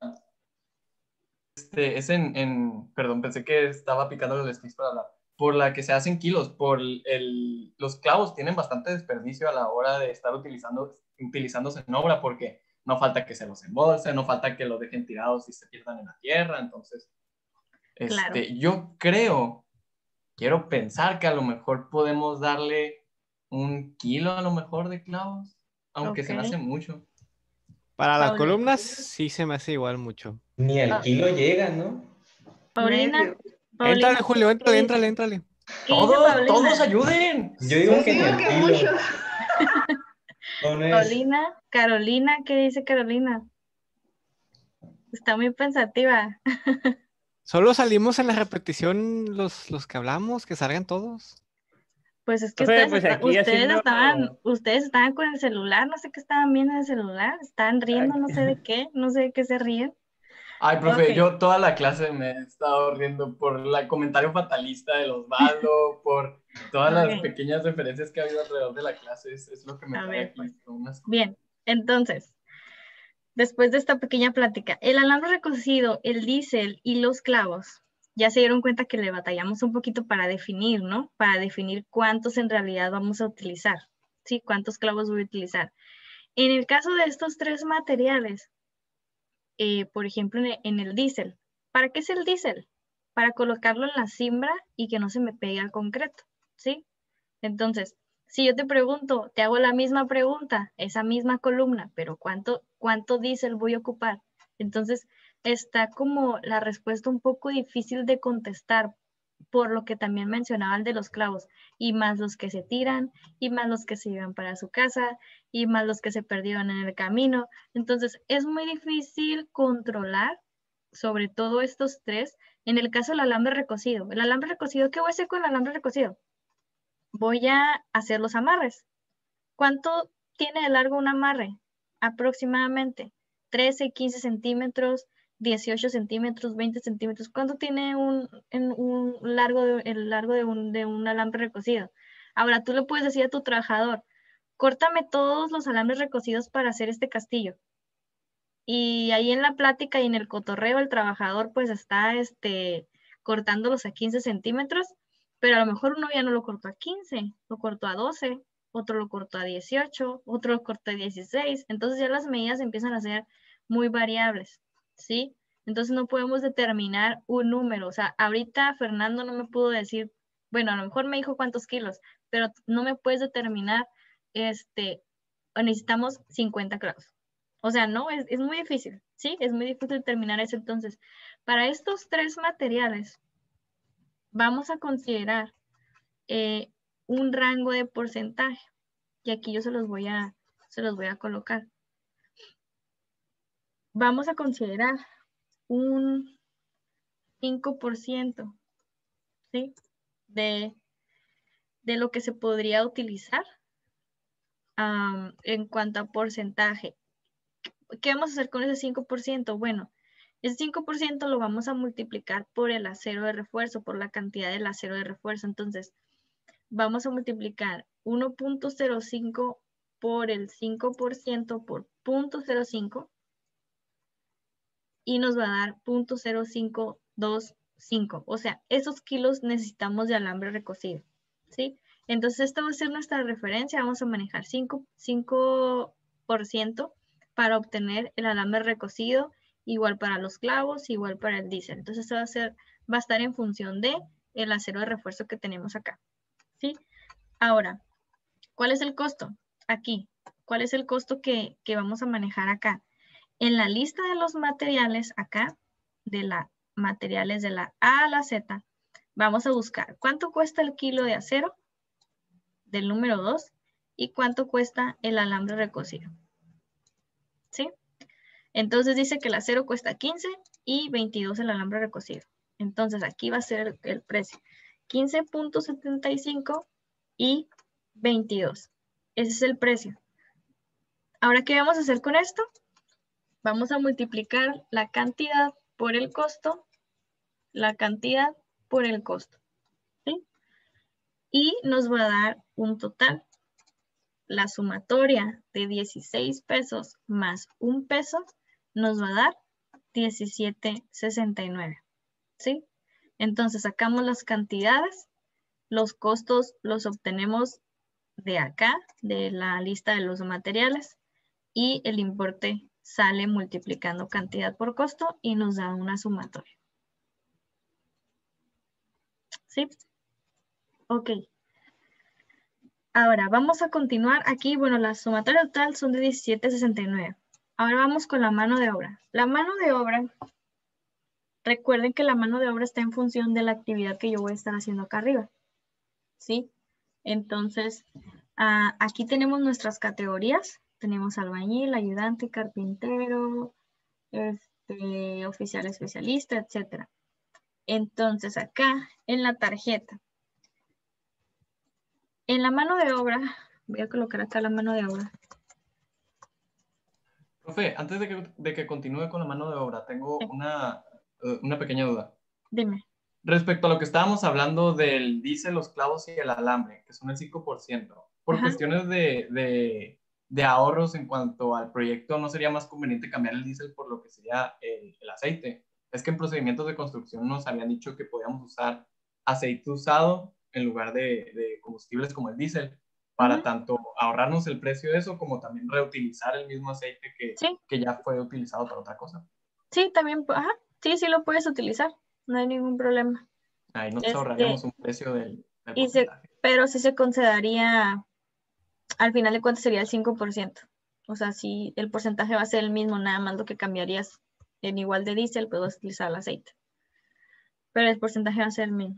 perdón, pensé que estaba picando el sticks para hablar, por la que se hacen kilos, los clavos tienen bastante desperdicio a la hora de estar utilizándose en obra, porque no falta que se los embolsen, no falta que los dejen tirados y se pierdan en la tierra. Entonces,
claro.
yo quiero pensar que a lo mejor podemos darle 1 kilo a lo mejor de clavos, aunque
Ok.
se me hace mucho.
Para las
Pauli-
columnas sí se me hace igual mucho.
Ni al
Pa-
kilo llega, ¿no?
Paulina,
Medio.
Éntrale,
Paulina,
Julio,
¿qué dice?
éntrale, éntrale.
¿Qué dice
Todos
Paulina?
ayuden.
Yo digo
Yo
que ni
digo
al
que
kilo.
mucho.
¿O no es?
Paulina, Carolina, ¿qué dice Carolina? Está muy pensativa.
Solo salimos en la repetición los que hablamos, que salgan todos.
Pues es que
Profe, pues aquí haciendo...
ustedes estaban con el celular, no sé qué estaban viendo en el celular, estaban riendo, no sé de qué se ríen.
Ay, profe,
Ok.
yo toda la clase me he estado riendo por el comentario fatalista de Osvaldo, por todas las
Ok.
pequeñas referencias que ha habido alrededor de la clase. Es lo que me
A
trae
ver, pues.
aquí.
Bien, entonces, después de esta pequeña plática, el alambre recocido, el diésel y los clavos, ya se dieron cuenta que le batallamos un poquito para definir, ¿no? Para definir cuántos en realidad vamos a utilizar, ¿sí? Cuántos clavos voy a utilizar. En el caso de estos tres materiales, por ejemplo, en el diésel, ¿para qué es el diésel? Para colocarlo en la cimbra y que no se me pegue al concreto, ¿sí? Entonces, si yo te pregunto, te hago la misma pregunta, esa misma columna, pero ¿cuánto diésel voy a ocupar? Entonces, está como la respuesta un poco difícil de contestar, por lo que también mencionaba el de los clavos, y más los que se tiran, y más los que se llevan para su casa, y más los que se perdieron en el camino. Entonces, es muy difícil controlar sobre todo estos tres. En el caso del alambre recocido, ¿qué voy a hacer con el alambre recocido? Voy a hacer los amarres. ¿Cuánto tiene de largo un amarre? Aproximadamente 13, 15 centímetros, 18 centímetros, 20 centímetros. ¿Cuánto tiene el largo de un alambre recocido? Ahora, tú le puedes decir a tu trabajador, córtame todos los alambres recocidos para hacer este castillo. Y ahí en la plática y en el cotorreo, el trabajador pues está cortándolos a 15 centímetros, pero a lo mejor uno ya no lo cortó a 15, lo cortó a 12, otro lo cortó a 18, otro lo cortó a 16. Entonces ya las medidas empiezan a ser muy variables, ¿sí? Entonces no podemos determinar un número. O sea, ahorita Fernando no me pudo decir, bueno, a lo mejor me dijo cuántos kilos, pero no me puedes determinar, necesitamos 50 clavos. O sea, no, es muy difícil, ¿sí? Es muy difícil determinar eso. Entonces, para estos tres materiales, vamos a considerar un rango de porcentaje. Y aquí yo se los voy a colocar. Vamos a considerar un 5%, ¿sí? De lo que se podría utilizar en cuanto a porcentaje. ¿Qué vamos a hacer con ese 5%? Bueno, ese 5% lo vamos a multiplicar por el acero de refuerzo, por la cantidad del acero de refuerzo. Entonces, vamos a multiplicar 1.05 por el 5% por 0.05 y nos va a dar 0.0525. O sea, esos kilos necesitamos de alambre recocido, ¿sí? Entonces, esta va a ser nuestra referencia. Vamos a manejar 5% para obtener el alambre recocido, igual para los clavos, igual para el diésel. Entonces, va a estar en función de el acero de refuerzo que tenemos acá, ¿sí? Ahora, ¿cuál es el costo? Aquí, ¿cuál es el costo que vamos a manejar acá? En la lista de los materiales acá, materiales de la A a la Z, vamos a buscar cuánto cuesta el kilo de acero del número 2 y cuánto cuesta el alambre recocido. ¿Sí? Entonces dice que el acero cuesta 15 y 22 el alambre recocido. Entonces aquí va a ser el precio. 15.75 y 22. Ese es el precio. Ahora, ¿qué vamos a hacer con esto? Vamos a multiplicar la cantidad por el costo, la cantidad por el costo, ¿sí? Y nos va a dar un total. La sumatoria de 16 pesos más 1 peso nos va a dar 17.69, ¿sí? Entonces sacamos las cantidades, los costos los obtenemos de acá, de la lista de los materiales, y el importe sale multiplicando cantidad por costo y nos da una sumatoria. ¿Sí? Ok. Ahora vamos a continuar aquí. Bueno, la sumatoria total son de 17.69. Ahora vamos con la mano de obra. La mano de obra, recuerden que la mano de obra está en función de la actividad que yo voy a estar haciendo acá arriba. ¿Sí? Entonces, aquí tenemos nuestras categorías. Tenemos albañil, ayudante, carpintero, oficial especialista, etc. Entonces, acá en la tarjeta, en la mano de obra, voy a colocar acá la mano de obra.
Profe, antes de que continúe con la mano de obra, tengo
Sí.
una pequeña duda.
Dime.
Respecto a lo que estábamos hablando del diésel, los clavos y el alambre, que son el 5%, por
Ajá.
cuestiones de ahorros en cuanto al proyecto, ¿no sería más conveniente cambiar el diésel por lo que sería el aceite? Es que en procedimientos de construcción nos habían dicho que podíamos usar aceite usado en lugar de combustibles como el diésel, para
Ujú.
tanto ahorrarnos el precio de eso, como también reutilizar el mismo aceite
Sí,
que ya fue utilizado para otra cosa.
sí, también, ajá. Sí, sí lo puedes utilizar. No hay ningún problema.
Ahí nos ahorraríamos un precio del porcentaje.
Pero sí se consideraría, al final de cuentas sería el 5%. O sea, si el porcentaje va a ser el mismo, nada más lo que cambiarías en igual de diésel, puedes utilizar el aceite. Pero el porcentaje va a ser el mismo.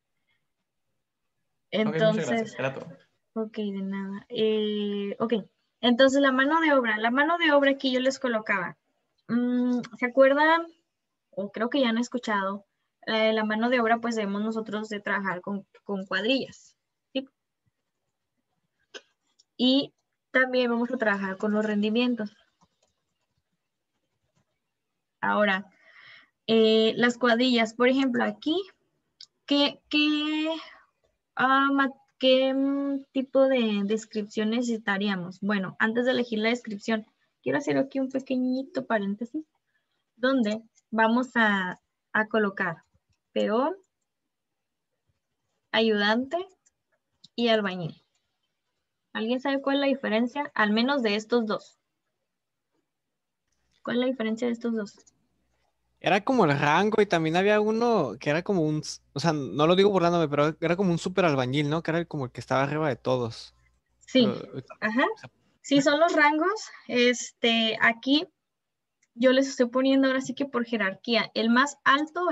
Ok, muchas gracias.
Entonces,
Era todo.
ok, de nada. Ok, entonces la mano de obra aquí yo les colocaba. ¿Se acuerdan? O creo que ya han escuchado, la mano de obra pues debemos nosotros de trabajar con cuadrillas, ¿sí? Y también vamos a trabajar con los rendimientos. Ahora, las cuadrillas, por ejemplo, aquí, ¿qué tipo de descripción necesitaríamos? Bueno, antes de elegir la descripción, quiero hacer aquí un pequeñito paréntesis, donde vamos a colocar peón, ayudante y albañil. ¿Alguien sabe cuál es la diferencia? Al menos de estos dos. ¿Cuál es la diferencia de estos dos?
Era como el rango y también había uno que era como o sea, no lo digo burlándome, pero era como un super albañil, ¿no? Que era como el que estaba arriba de todos.
Sí,
Pero,
ajá. Sí, son los rangos. Aquí yo les estoy poniendo ahora sí que por jerarquía. El más alto,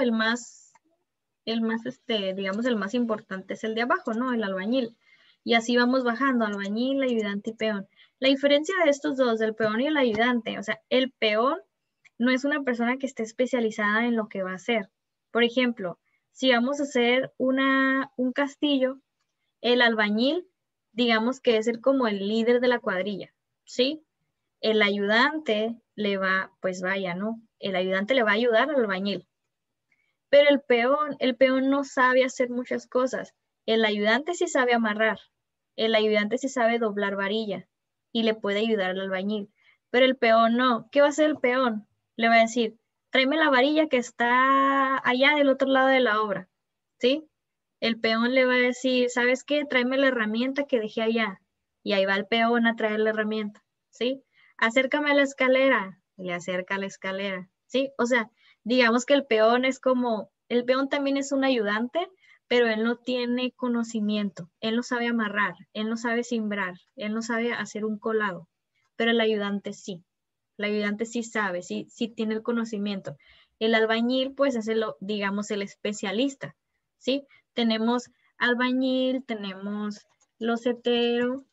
digamos, el más importante es el de abajo, ¿no? El albañil. Y así vamos bajando, albañil, ayudante y peón. La diferencia de estos dos, del peón y el ayudante, o sea, el peón no es una persona que esté especializada en lo que va a hacer. Por ejemplo, si vamos a hacer un castillo, el albañil, digamos que es como el líder de la cuadrilla, ¿sí? El ayudante le va, pues vaya, ¿no? El ayudante le va a ayudar al albañil. Pero el peón no sabe hacer muchas cosas. El ayudante sí sabe amarrar. El ayudante sí sabe doblar varilla y le puede ayudar al albañil. Pero el peón no. ¿Qué va a hacer el peón? Le va a decir, tráeme la varilla que está allá del otro lado de la obra, ¿sí? El peón le va a decir, ¿sabes qué? Tráeme la herramienta que dejé allá. Y ahí va el peón a traer la herramienta, ¿sí? Acércame a la escalera. Le acerca a la escalera, ¿sí? O sea, digamos que el peón el peón también es un ayudante, pero él no tiene conocimiento, él no sabe amarrar, él no sabe cimbrar, él no sabe hacer un colado, pero el ayudante sí sabe, sí tiene el conocimiento. El albañil, pues es digamos, el especialista, ¿sí? Tenemos albañil, tenemos locetero,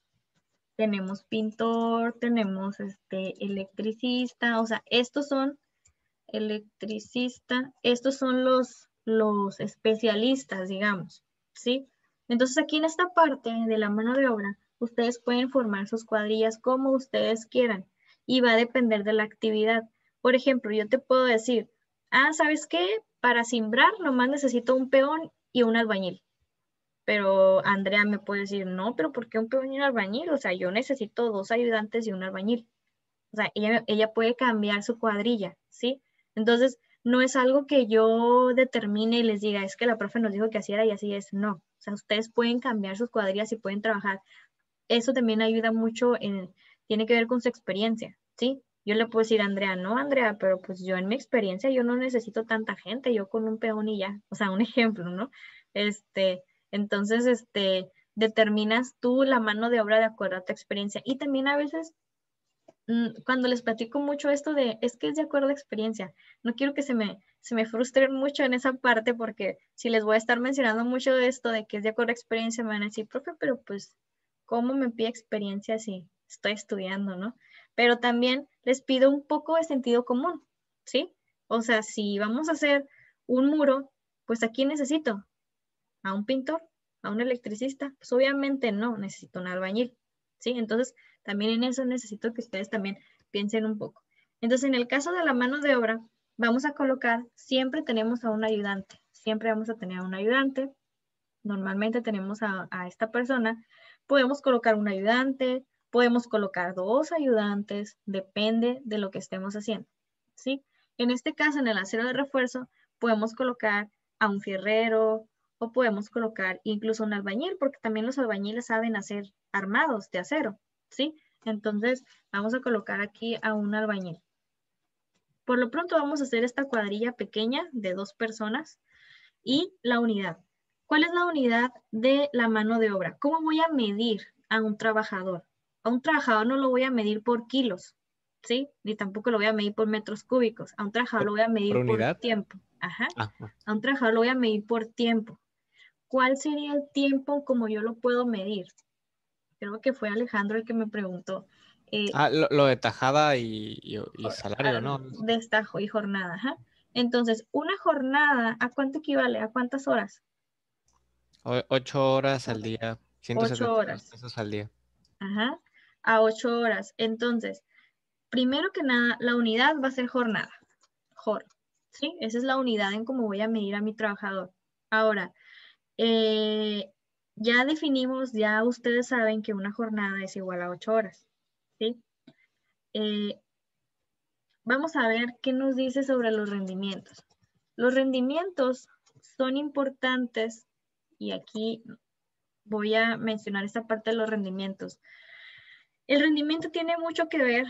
tenemos pintor, tenemos electricista, o sea, estos son electricista. Estos son los especialistas, digamos, ¿sí? Entonces aquí en esta parte de la mano de obra, ustedes pueden formar sus cuadrillas como ustedes quieran y va a depender de la actividad. Por ejemplo, yo te puedo decir, ¿sabes qué? Para cimbrar nomás necesito un peón y un albañil. Pero Andrea me puede decir, no, pero ¿por qué un peón y un albañil? O sea, yo necesito 2 ayudantes y un albañil. O sea, ella puede cambiar su cuadrilla, ¿sí? Entonces, no es algo que yo determine y les diga, es que la profe nos dijo que así era y así es. No. O sea, ustedes pueden cambiar sus cuadrillas y pueden trabajar. Eso también ayuda mucho tiene que ver con su experiencia, ¿sí? Yo le puedo decir a Andrea, no, Andrea, pero pues yo en mi experiencia yo no necesito tanta gente, yo con un peón y ya. O sea, un ejemplo, ¿no? Entonces, determinas tú la mano de obra de acuerdo a tu experiencia. Y también a veces cuando les platico mucho esto es que es de acuerdo a la experiencia. No quiero que se me frustren mucho en esa parte porque si les voy a estar mencionando mucho de esto de que es de acuerdo a la experiencia, me van a decir, profe, pero pues, ¿cómo me pide experiencia si estoy estudiando, no? Pero también les pido un poco de sentido común, ¿sí? O sea, si vamos a hacer un muro, pues ¿a quién necesito? ¿A un pintor? ¿A un electricista? Pues obviamente no, necesito un albañil, ¿sí? Entonces, también en eso necesito que ustedes también piensen un poco. Entonces, en el caso de la mano de obra, vamos a colocar, siempre tenemos a un ayudante, siempre vamos a tener a un ayudante, normalmente tenemos a esta persona, podemos colocar un ayudante, podemos colocar 2 ayudantes, depende de lo que estemos haciendo, ¿sí? En este caso, en el acero de refuerzo, podemos colocar a un fierrero o podemos colocar incluso un albañil, porque también los albañiles saben hacer armados de acero, ¿sí? Entonces, vamos a colocar aquí a un albañil. Por lo pronto vamos a hacer esta cuadrilla pequeña de 2 personas y la unidad. ¿Cuál es la unidad de la mano de obra? ¿Cómo voy a medir a un trabajador? A un trabajador no lo voy a medir por kilos, ¿sí? Ni tampoco lo voy a medir por metros cúbicos. A un trabajador lo voy a
¿Por
medir por
unidad?
tiempo. Ajá.
Bueno.
A un trabajador lo voy a medir por tiempo. ¿Cuál sería el tiempo como yo lo puedo medir? Creo que fue Alejandro el que me preguntó.
Lo de tajada y salario, ¿no?
Destajo y jornada. Ajá. Entonces, una jornada, ¿a cuánto equivale? ¿A cuántas horas?
8 horas al día,
8
172
horas.
pesos al día.
Ajá. A 8 horas. Entonces, primero que nada, la unidad va a ser jornada. ¿Sí? Esa es la unidad en cómo voy a medir a mi trabajador. Ahora, ya definimos, ya ustedes saben que una jornada es igual a 8 horas, ¿sí? Vamos a ver qué nos dice sobre los rendimientos. Los rendimientos son importantes y aquí voy a mencionar esta parte de los rendimientos. El rendimiento tiene mucho que ver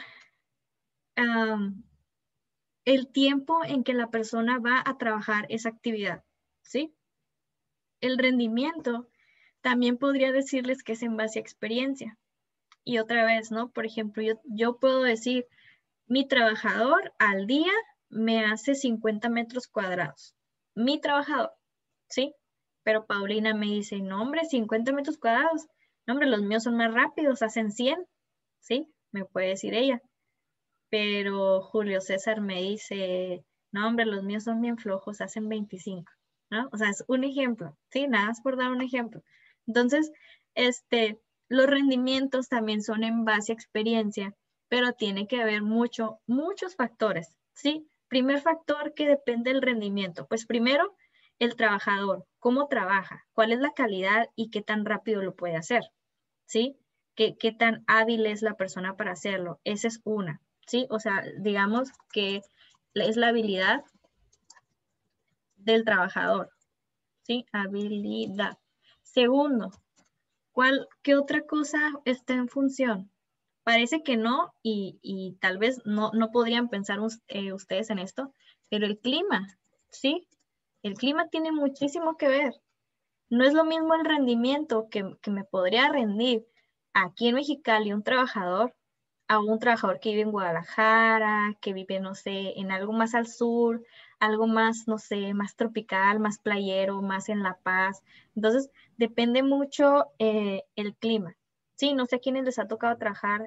el tiempo en que la persona va a trabajar esa actividad, ¿sí? El rendimiento también podría decirles que es en base a experiencia. Y otra vez, ¿no? Por ejemplo, yo puedo decir, mi trabajador al día me hace 50 metros cuadrados. Mi trabajador, ¿sí? Pero Paulina me dice, no, hombre, 50 metros cuadrados. No, hombre, los míos son más rápidos, hacen 100, ¿sí? Me puede decir ella. Pero Julio César me dice, no, hombre, los míos son bien flojos, hacen 25, ¿no? O sea, es un ejemplo, ¿sí? Nada más por dar un ejemplo. Entonces, los rendimientos también son en base a experiencia, pero tiene que haber muchos factores, ¿sí? Primer factor que depende del rendimiento, pues primero, el trabajador, cómo trabaja, cuál es la calidad y qué tan rápido lo puede hacer, ¿sí? ¿Qué tan hábil es la persona para hacerlo? Esa es una, ¿sí? O sea, digamos que es la habilidad del trabajador, ¿sí? Habilidad. Segundo, ¿qué otra cosa está en función? Parece que no, y tal vez no podrían pensar ustedes en esto, pero el clima, ¿sí? El clima tiene muchísimo que ver. No es lo mismo el rendimiento que me podría rendir aquí en Mexicali un trabajador a un trabajador que vive en Guadalajara, que vive, no sé, en algo más al sur, algo más, no sé, más tropical, más playero, más en La Paz. Entonces, depende mucho el clima. Sí, no sé a quiénes les ha tocado trabajar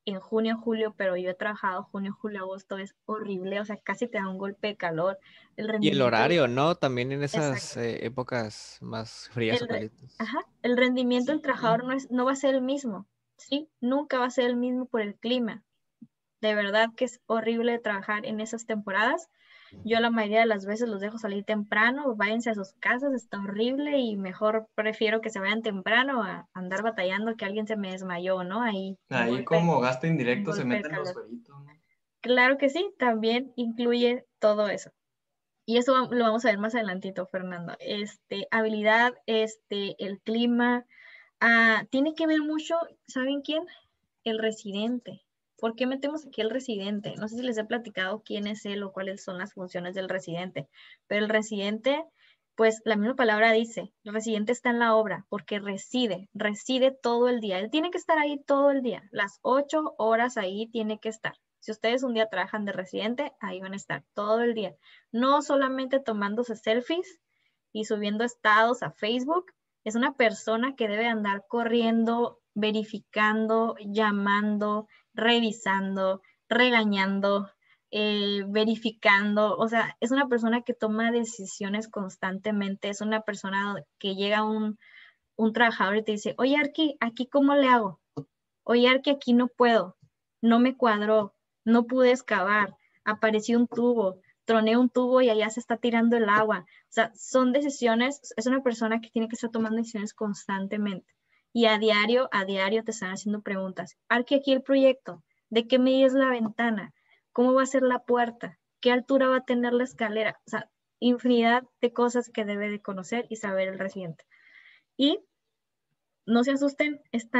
en junio, julio, pero yo he trabajado junio, julio, agosto, es horrible, o sea, casi te da un golpe de calor. El
Y el
rendimiento,
horario, ¿no? También en
exacto.
esas épocas más frías o calientes.
El rendimiento del trabajador no va a ser el mismo, ¿sí? Nunca va a ser el mismo por el clima. De verdad que es horrible trabajar en esas temporadas. Yo la mayoría de las veces los dejo salir temprano, váyanse a sus casas, está horrible y mejor prefiero que se vayan temprano a andar batallando que alguien se me desmayó, ¿no? Ahí
Ahí como gasto
un
indirecto se
golpe de
meten los
calor.
suelitos, ¿no?
Claro que sí, también incluye todo eso. Y eso lo vamos a ver más adelantito, Fernando. Habilidad, el clima, tiene que ver mucho, ¿saben quién? El residente. ¿Por qué metemos aquí el residente? No sé si les he platicado quién es él o cuáles son las funciones del residente, pero el residente, pues la misma palabra dice, el residente está en la obra porque reside todo el día. Él tiene que estar ahí todo el día, las 8 horas ahí tiene que estar. Si ustedes un día trabajan de residente, ahí van a estar todo el día. No solamente tomándose selfies y subiendo estados a Facebook, es una persona que debe andar corriendo, verificando, llamando, revisando, regañando, verificando. O sea, es una persona que toma decisiones constantemente. Es una persona que llega a un trabajador y te dice, oye, aquí ¿cómo le hago? Oye, aquí no puedo, no me cuadró, no pude excavar, apareció un tubo, troné un tubo y allá se está tirando el agua. O sea, son decisiones, es una persona que tiene que estar tomando decisiones constantemente. Y a diario te están haciendo preguntas. Aquí el proyecto, ¿de qué medida es la ventana? ¿Cómo va a ser la puerta? ¿Qué altura va a tener la escalera? O sea, infinidad de cosas que debe de conocer y saber el residente. Y no se asusten,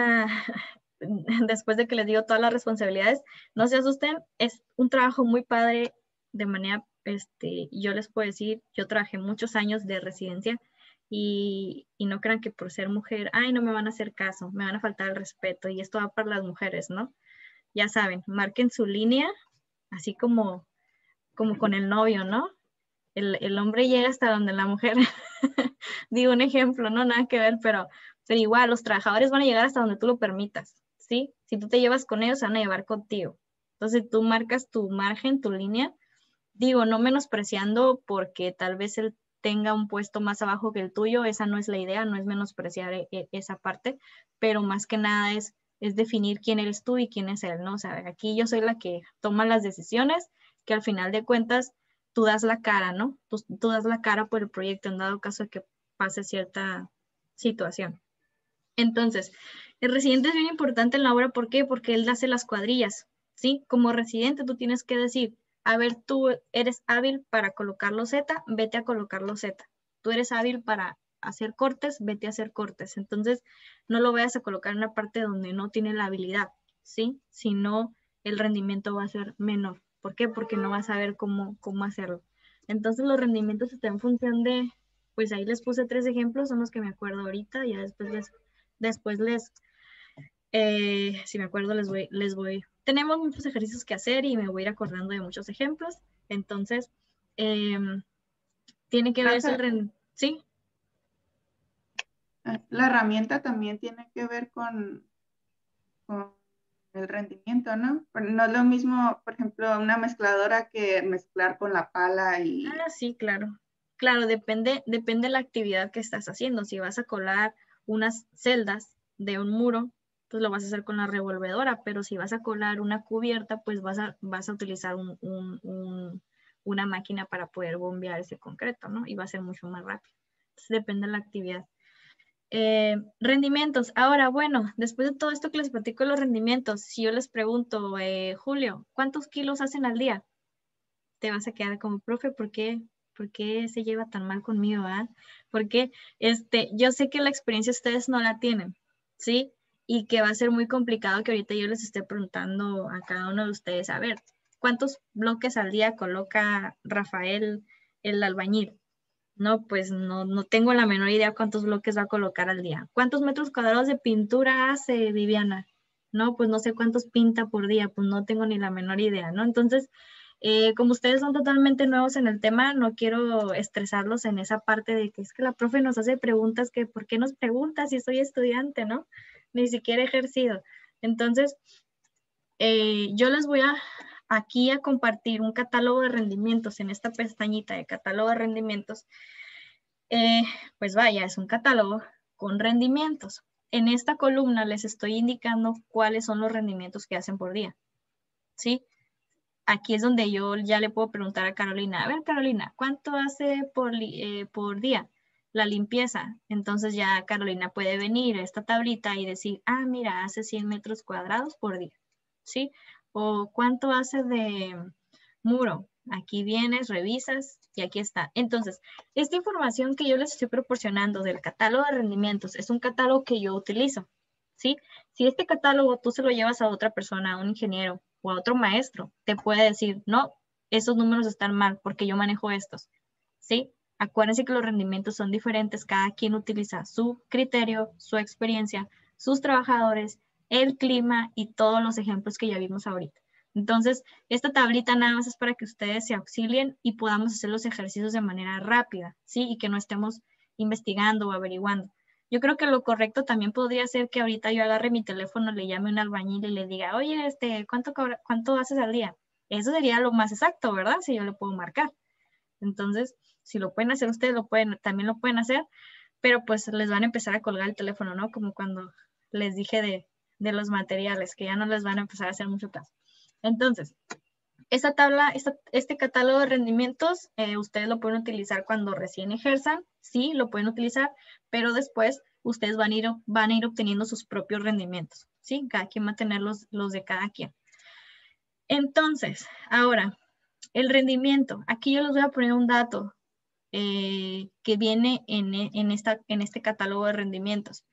después de que les digo todas las responsabilidades, no se asusten, es un trabajo muy padre de manera, yo les puedo decir, yo trabajé muchos años de residencia y no crean que por ser mujer, ay, no me van a hacer caso, me van a faltar el respeto y esto va para las mujeres, ¿no? Ya saben, marquen su línea, así como con el novio, ¿no? El hombre llega hasta donde la mujer, digo un ejemplo, no nada que ver, pero igual los trabajadores van a llegar hasta donde tú lo permitas, ¿sí? Si tú te llevas con ellos, se van a llevar contigo. Entonces tú marcas tu margen, tu línea, digo, no menospreciando porque tal vez él tenga un puesto más abajo que el tuyo, esa no es la idea, no es menospreciar esa parte, pero más que nada es definir quién eres tú y quién es él, ¿no? O sea, aquí yo soy la que toma las decisiones, que al final de cuentas tú das la cara, ¿no? Tú das la cara por el proyecto en dado caso de que pase cierta situación. Entonces, el residente es bien importante en la obra, ¿por qué? Porque él hace las cuadrillas, ¿sí? Como residente tú tienes que decir, a ver, tú eres hábil para colocar loseta, vete a colocar loseta. Tú eres hábil para hacer cortes, vete a hacer cortes. Entonces, no lo vayas a colocar en una parte donde no tiene la habilidad, ¿sí? Si no, el rendimiento va a ser menor. ¿Por qué? Porque no vas a saber cómo hacerlo. Entonces, los rendimientos están en función de, pues ahí les puse 3 ejemplos, son los que me acuerdo ahorita, ya después si me acuerdo, les voy. Tenemos muchos ejercicios que hacer y me voy a ir acordando de muchos ejemplos. Entonces, tiene que ver eso el rendimiento. ¿Sí?
La herramienta también tiene que ver con el rendimiento, ¿no? Pero no es lo mismo, por ejemplo, una mezcladora que mezclar con la pala y...
Sí, claro. Claro, depende de la actividad que estás haciendo. Si vas a colar unas celdas de un muro, pues lo vas a hacer con la revolvedora, pero si vas a colar una cubierta, pues vas a utilizar una máquina para poder bombear ese concreto, ¿no? Y va a ser mucho más rápido. Entonces, depende de la actividad. Rendimientos. Ahora, bueno, después de todo esto que les platico de los rendimientos, si yo les pregunto, Julio, ¿cuántos kilos hacen al día? Te vas a quedar como, profe, ¿por qué se lleva tan mal conmigo? Porque yo sé que la experiencia ustedes no la tienen, ¿sí? Y que va a ser muy complicado que ahorita yo les esté preguntando a cada uno de ustedes, a ver, ¿cuántos bloques al día coloca Rafael, el albañil? No, pues no tengo la menor idea cuántos bloques va a colocar al día. ¿Cuántos metros cuadrados de pintura hace Viviana? No, pues no sé cuántos pinta por día, pues no tengo ni la menor idea, ¿no? Entonces, como ustedes son totalmente nuevos en el tema, no quiero estresarlos en esa parte de que es que la profe nos hace preguntas que ¿por qué nos pregunta si soy estudiante, no? Ni siquiera he ejercido. Entonces, Yo les voy aquí a compartir un catálogo de rendimientos en esta pestañita de catálogo de rendimientos. Pues vaya, es un catálogo con rendimientos. En esta columna les estoy indicando cuáles son los rendimientos que hacen por día, ¿sí? Aquí es donde yo ya le puedo preguntar a Carolina, a ver Carolina, ¿cuánto hace por día la limpieza? Entonces ya Carolina puede venir a esta tablita y decir, ah, mira, hace 100 metros cuadrados por día, ¿sí? O ¿cuánto hace de muro? Aquí vienes, revisas y aquí está. Entonces, esta información que yo les estoy proporcionando del catálogo de rendimientos es un catálogo que yo utilizo, ¿sí? Si este catálogo tú se lo llevas a otra persona, a un ingeniero o a otro maestro, te puede decir, no, esos números están mal porque yo manejo estos, ¿sí? Acuérdense que los rendimientos son diferentes, cada quien utiliza su criterio, su experiencia, sus trabajadores, el clima y todos los ejemplos que ya vimos ahorita. Entonces, esta tablita nada más es para que ustedes se auxilien y podamos hacer los ejercicios de manera rápida, ¿sí? Y que no estemos investigando o averiguando. Yo creo que lo correcto también podría ser que ahorita yo agarre mi teléfono, le llame a un albañil y le diga, oye, ¿cuánto haces al día? Eso sería lo más exacto, ¿verdad? Si yo le puedo marcar. Entonces, si lo pueden hacer ustedes, también lo pueden hacer, pero pues les van a empezar a colgar el teléfono, ¿no? Como cuando les dije de los materiales, que ya no les van a empezar a hacer mucho caso. Entonces, esta tabla, este catálogo de rendimientos, ustedes lo pueden utilizar cuando recién ejerzan, sí, lo pueden utilizar, pero después ustedes van a ir obteniendo sus propios rendimientos, ¿sí? Cada quien va a tener los de cada quien. Entonces, ahora, el rendimiento. Aquí yo les voy a poner un dato que viene en este catálogo de rendimientos.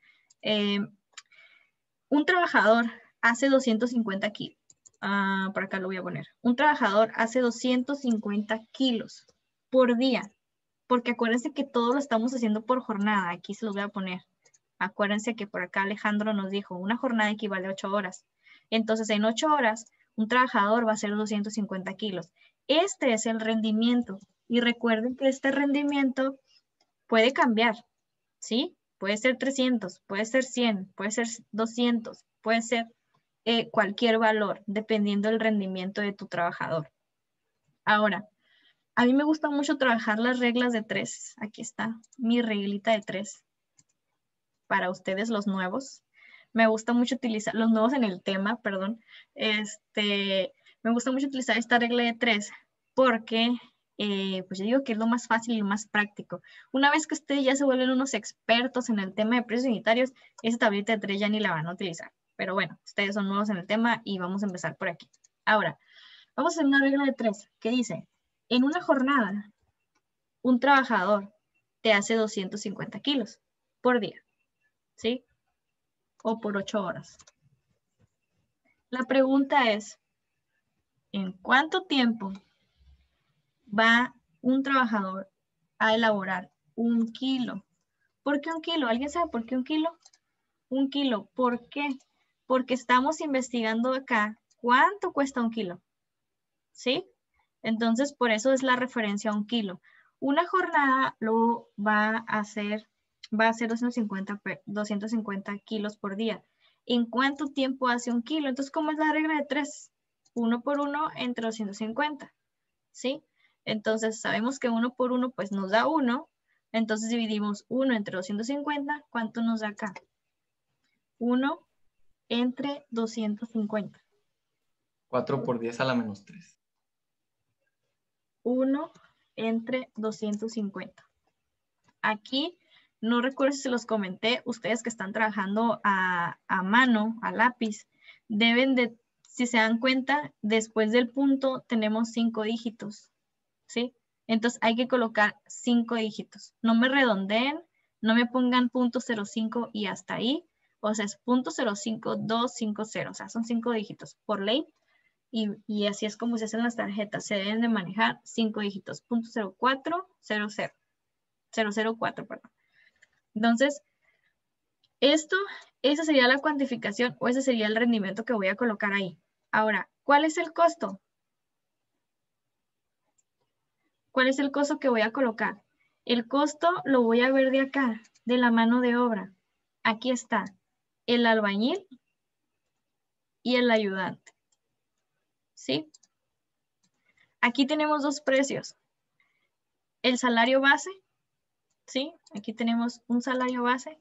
Un trabajador hace 250 kilos. Por acá lo voy a poner. Un trabajador hace 250 kilos por día, porque acuérdense que todo lo estamos haciendo por jornada. Aquí se los voy a poner. Acuérdense que por acá Alejandro nos dijo, una jornada equivale a 8 horas. Entonces, en 8 horas, un trabajador va a hacer 250 kilos. Este es el rendimiento. Y recuerden que este rendimiento puede cambiar, ¿sí? Puede ser 300, puede ser 100, puede ser 200, puede ser cualquier valor, dependiendo del rendimiento de tu trabajador. Ahora, a mí me gusta mucho trabajar las reglas de 3. Aquí está mi reglita de 3. Para ustedes los nuevos. Me gusta mucho utilizar, los nuevos en el tema, perdón. Me gusta mucho utilizar esta regla de 3 porque pues yo digo que es lo más fácil y lo más práctico. Una vez que ustedes ya se vuelven unos expertos en el tema de precios unitarios, esa tablita de 3 ya ni la van a utilizar. Pero bueno, ustedes son nuevos en el tema y vamos a empezar por aquí. Ahora, vamos a hacer una regla de 3 que dice, en una jornada, un trabajador te hace 250 kilos por día, ¿sí? O por 8 horas. La pregunta es, ¿en cuánto tiempo va un trabajador a elaborar 1 kilo? ¿Por qué 1 kilo? ¿Alguien sabe por qué 1 kilo? 1 kilo, ¿por qué? Porque estamos investigando acá cuánto cuesta 1 kilo, ¿sí? Entonces, por eso es la referencia a 1 kilo. Una jornada lo va a hacer 250 kilos por día. ¿En cuánto tiempo hace 1 kilo? Entonces, ¿cómo es la regla de 3? 1 por 1 entre 250, ¿sí? Entonces, sabemos que 1 por 1 pues nos da 1. Entonces, dividimos 1 entre 250. ¿Cuánto nos da acá? 1 entre 250.
4 por 10 a la menos 3.
1 entre 250. Aquí, no recuerdo si se los comenté, ustedes que están trabajando a mano, a lápiz, deben de, si se dan cuenta, después del punto tenemos 5 dígitos, ¿sí? Entonces hay que colocar 5 dígitos. No me redondeen, no me pongan .05 y hasta ahí. O sea, es .05250, o sea, son 5 dígitos por ley. Y así es como se hacen las tarjetas. Se deben de manejar 5 dígitos. .0400. 004, perdón. Entonces, esa sería la cuantificación o ese sería el rendimiento que voy a colocar ahí. Ahora, ¿cuál es el costo? ¿Cuál es el costo que voy a colocar? El costo lo voy a ver de acá, de la mano de obra. Aquí está el albañil y el ayudante. ¿sí? Aquí tenemos dos precios. El salario base, ¿sí? Aquí tenemos un salario base,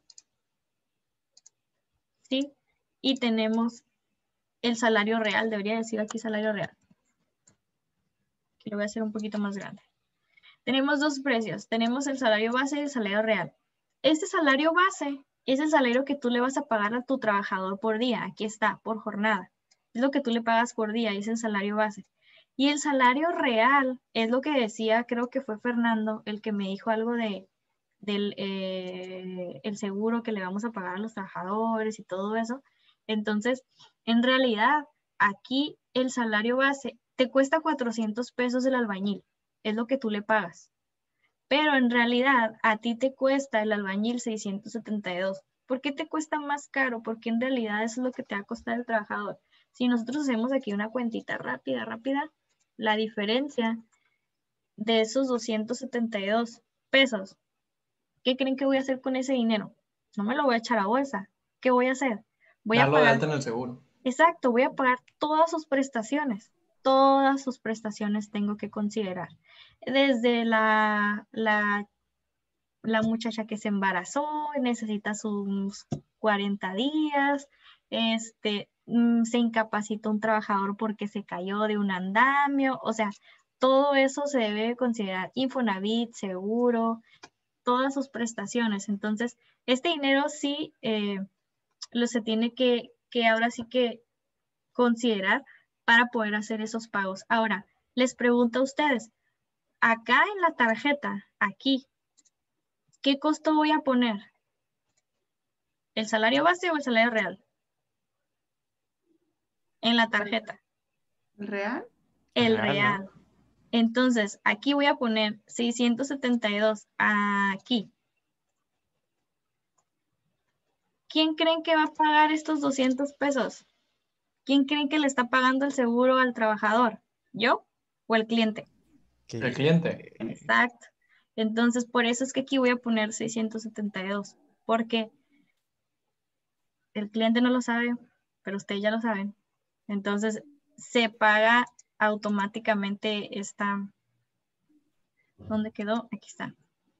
¿sí? Y tenemos el salario real, debería decir aquí salario real. Aquí lo voy a hacer un poquito más grande. Tenemos dos precios, tenemos el salario base y el salario real. Este salario base es el salario que tú le vas a pagar a tu trabajador por día. Aquí está, por jornada. Es lo que tú le pagas por día, es el salario base. Y el salario real es lo que decía, creo que fue Fernando, el que me dijo algo del el seguro que le vamos a pagar a los trabajadores y todo eso. Entonces, en realidad, aquí el salario base te cuesta 400 pesos el albañil. Es lo que tú le pagas. Pero en realidad a ti te cuesta el albañil 672. ¿Por qué te cuesta más caro? Porque en realidad eso es lo que te va a costar el trabajador. Si nosotros hacemos aquí una cuentita rápida, la diferencia de esos 272 pesos, ¿qué creen que voy a hacer con ese dinero? No me lo voy a echar a bolsa. ¿Qué voy a hacer? Voy a
Darlo de
pagar.
alta en el seguro.
Exacto, voy a pagar todas sus prestaciones. Todas sus prestaciones tengo que considerar. Desde la muchacha que se embarazó, necesita sus 40 días, se incapacitó un trabajador porque se cayó de un andamio, o sea, todo eso se debe considerar Infonavit, seguro, todas sus prestaciones. Entonces, este dinero sí se tiene que ahora sí que considerar para poder hacer esos pagos. Ahora, les pregunto a ustedes, acá en la tarjeta, aquí, ¿qué costo voy a poner? ¿El salario base o el salario real? En la tarjeta.
¿El real?
El
Real, ¿no?
real. Entonces, aquí voy a poner 672 aquí. ¿Quién creen que va a pagar estos 200 pesos? ¿Quién creen que le está pagando el seguro al trabajador? ¿Yo o el cliente?
El cliente.
Exacto. Entonces, por eso es que aquí voy a poner 672, porque el cliente no lo sabe, pero ustedes ya lo saben. Entonces, se paga automáticamente esta, ¿dónde quedó? Aquí está,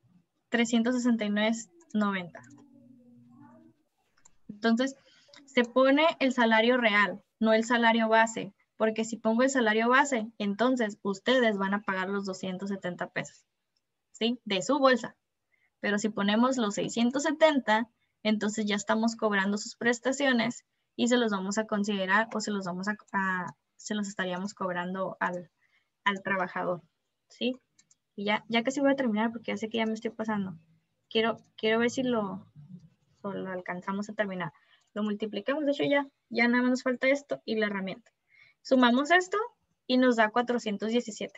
369.90. Entonces, se pone el salario real, no el salario base, porque si pongo el salario base, entonces ustedes van a pagar los 270 pesos, ¿sí? De su bolsa. Pero si ponemos los 670, entonces ya estamos cobrando sus prestaciones y se los vamos a considerar o se los estaríamos cobrando al trabajador, ¿sí? Y ya casi voy a terminar porque ya sé que ya me estoy pasando. Quiero ver si lo alcanzamos a terminar. Lo multiplicamos, de hecho ya nada más nos falta esto y la herramienta. Sumamos esto y nos da 417.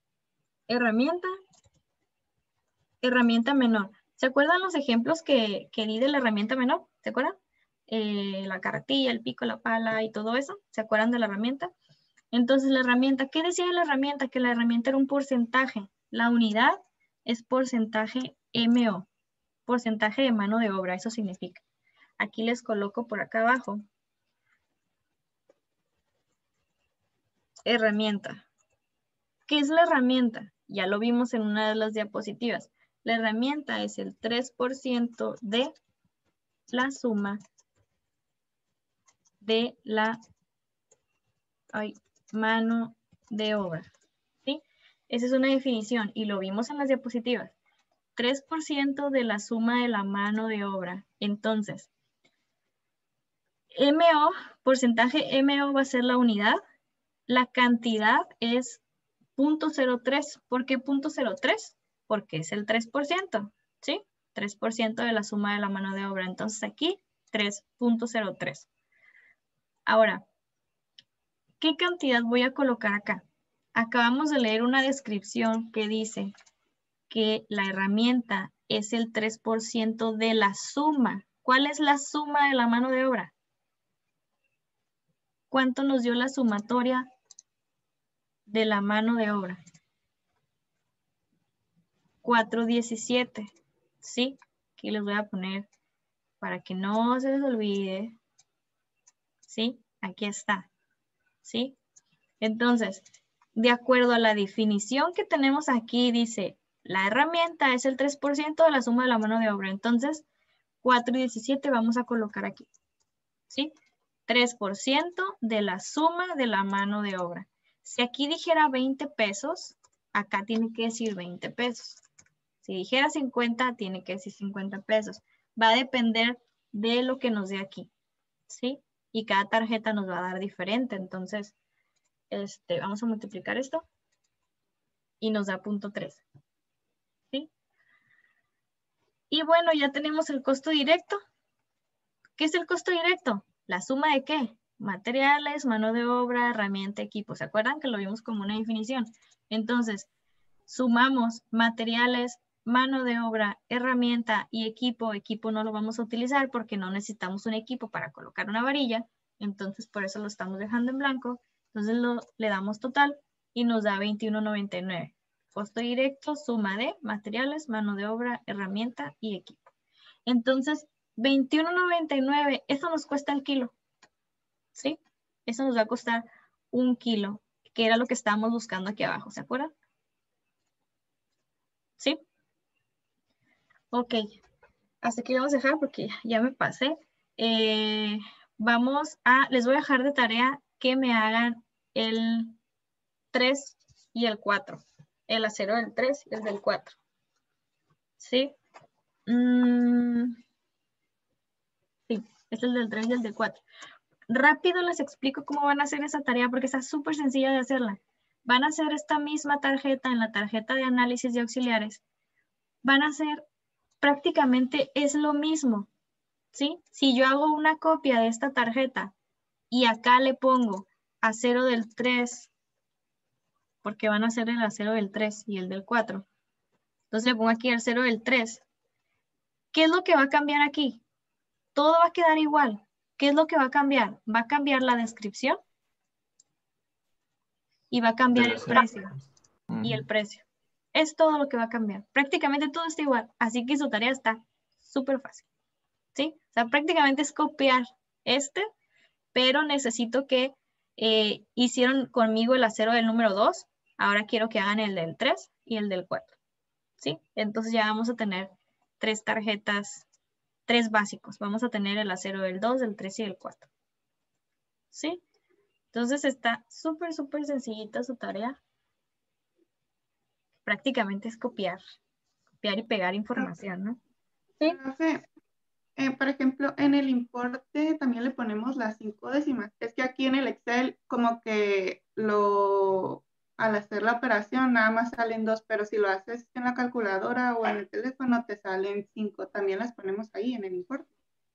Herramienta menor. ¿Se acuerdan los ejemplos que di de la herramienta menor? ¿Se acuerdan? La carretilla, el pico, la pala y todo eso. ¿Se acuerdan de la herramienta? Entonces la herramienta, ¿qué decía la herramienta? Que la herramienta era un porcentaje. La unidad es porcentaje MO, porcentaje de mano de obra, eso significa. Aquí les coloco por acá abajo. Herramienta. ¿Qué es la herramienta? Ya lo vimos en una de las diapositivas. La herramienta es el 3% de la suma de la mano de obra. ¿Sí? Esa es una definición y lo vimos en las diapositivas. 3% de la suma de la mano de obra. Entonces, MO, porcentaje MO va a ser la unidad. La cantidad es 0.03. ¿Por qué 0.03? Porque es el 3%, ¿sí? 3% de la suma de la mano de obra. Entonces aquí, 3.03. Ahora, ¿qué cantidad voy a colocar acá? Acabamos de leer una descripción que dice que la herramienta es el 3% de la suma. ¿Cuál es la suma de la mano de obra? ¿Cuánto nos dio la sumatoria de la mano de obra? 417, ¿sí? Aquí les voy a poner para que no se les olvide, ¿sí? Aquí está, ¿sí? Entonces, de acuerdo a la definición que tenemos aquí, dice, la herramienta es el 3% de la suma de la mano de obra. Entonces, 4 y 17 vamos a colocar aquí, ¿sí? 3% de la suma de la mano de obra. Si aquí dijera 20 pesos, acá tiene que decir 20 pesos. Si dijera 50, tiene que decir 50 pesos. Va a depender de lo que nos dé aquí, ¿sí? Y cada tarjeta nos va a dar diferente. Entonces, vamos a multiplicar esto y nos da 0.3, ¿sí? Y bueno, ya tenemos el costo directo. ¿Qué es el costo directo? ¿La suma de qué? Materiales, mano de obra, herramienta, equipo. ¿Se acuerdan que lo vimos como una definición? Entonces, sumamos materiales, mano de obra, herramienta y equipo. Equipo no lo vamos a utilizar porque no necesitamos un equipo para colocar una varilla. Entonces, por eso lo estamos dejando en blanco. Entonces, le damos total y nos da 21.99. Costo directo, suma de materiales, mano de obra, herramienta y equipo. Entonces, 21.99, eso nos cuesta el kilo, ¿sí? Eso nos va a costar 1 kilo, que era lo que estábamos buscando aquí abajo, ¿se acuerdan? ¿Sí? Ok, hasta aquí vamos a dejar porque ya me pasé. Les voy a dejar de tarea que me hagan el 3 y el 4. El acero del 3 y el del 4. ¿Sí? Sí, este es el del 3 y el del 4. Rápido les explico cómo van a hacer esa tarea porque está súper sencilla de hacerla. Van a hacer esta misma tarjeta en la tarjeta de análisis de auxiliares. Van a hacer prácticamente es lo mismo, ¿sí? Si yo hago una copia de esta tarjeta y acá le pongo acero del 3, porque van a hacer el acero del 3 y el del 4. Entonces le pongo aquí el acero del 3. ¿Qué es lo que va a cambiar aquí? Todo va a quedar igual. ¿Qué es lo que va a cambiar? Va a cambiar la descripción y va a cambiar el precio. Y el precio. Es todo lo que va a cambiar. Prácticamente todo está igual. Así que su tarea está súper fácil. ¿Sí? O sea, prácticamente es copiar pero necesito que hicieron conmigo el acero del número 2. Ahora quiero que hagan el del 3 y el del 4. ¿Sí? Entonces ya vamos a tener 3 tarjetas, 3 básicos. Vamos a tener el acero del 2, del 3 y del 4. ¿Sí? Entonces está súper, súper sencillita su tarea. Prácticamente es copiar y pegar información, ¿no? Sí.
Profe, por ejemplo, en el importe también le ponemos las 5 décimas. Es que aquí en el Excel como que al hacer la operación nada más salen 2, pero si lo haces en la calculadora o en el teléfono te salen 5. También las ponemos ahí en el importe.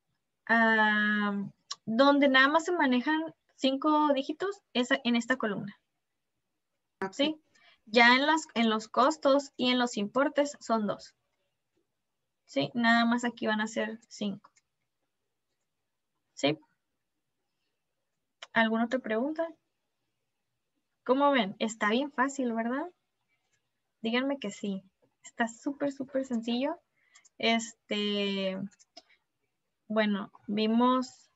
Donde nada más se manejan 5 dígitos es en esta columna. ¿Sí? Ya en los costos y en los importes son 2. ¿Sí? Nada más aquí van a ser 5. ¿Sí? ¿Alguna otra pregunta? ¿Cómo ven? Está bien fácil, ¿verdad? Díganme que sí. Está súper, súper sencillo. Bueno, vimos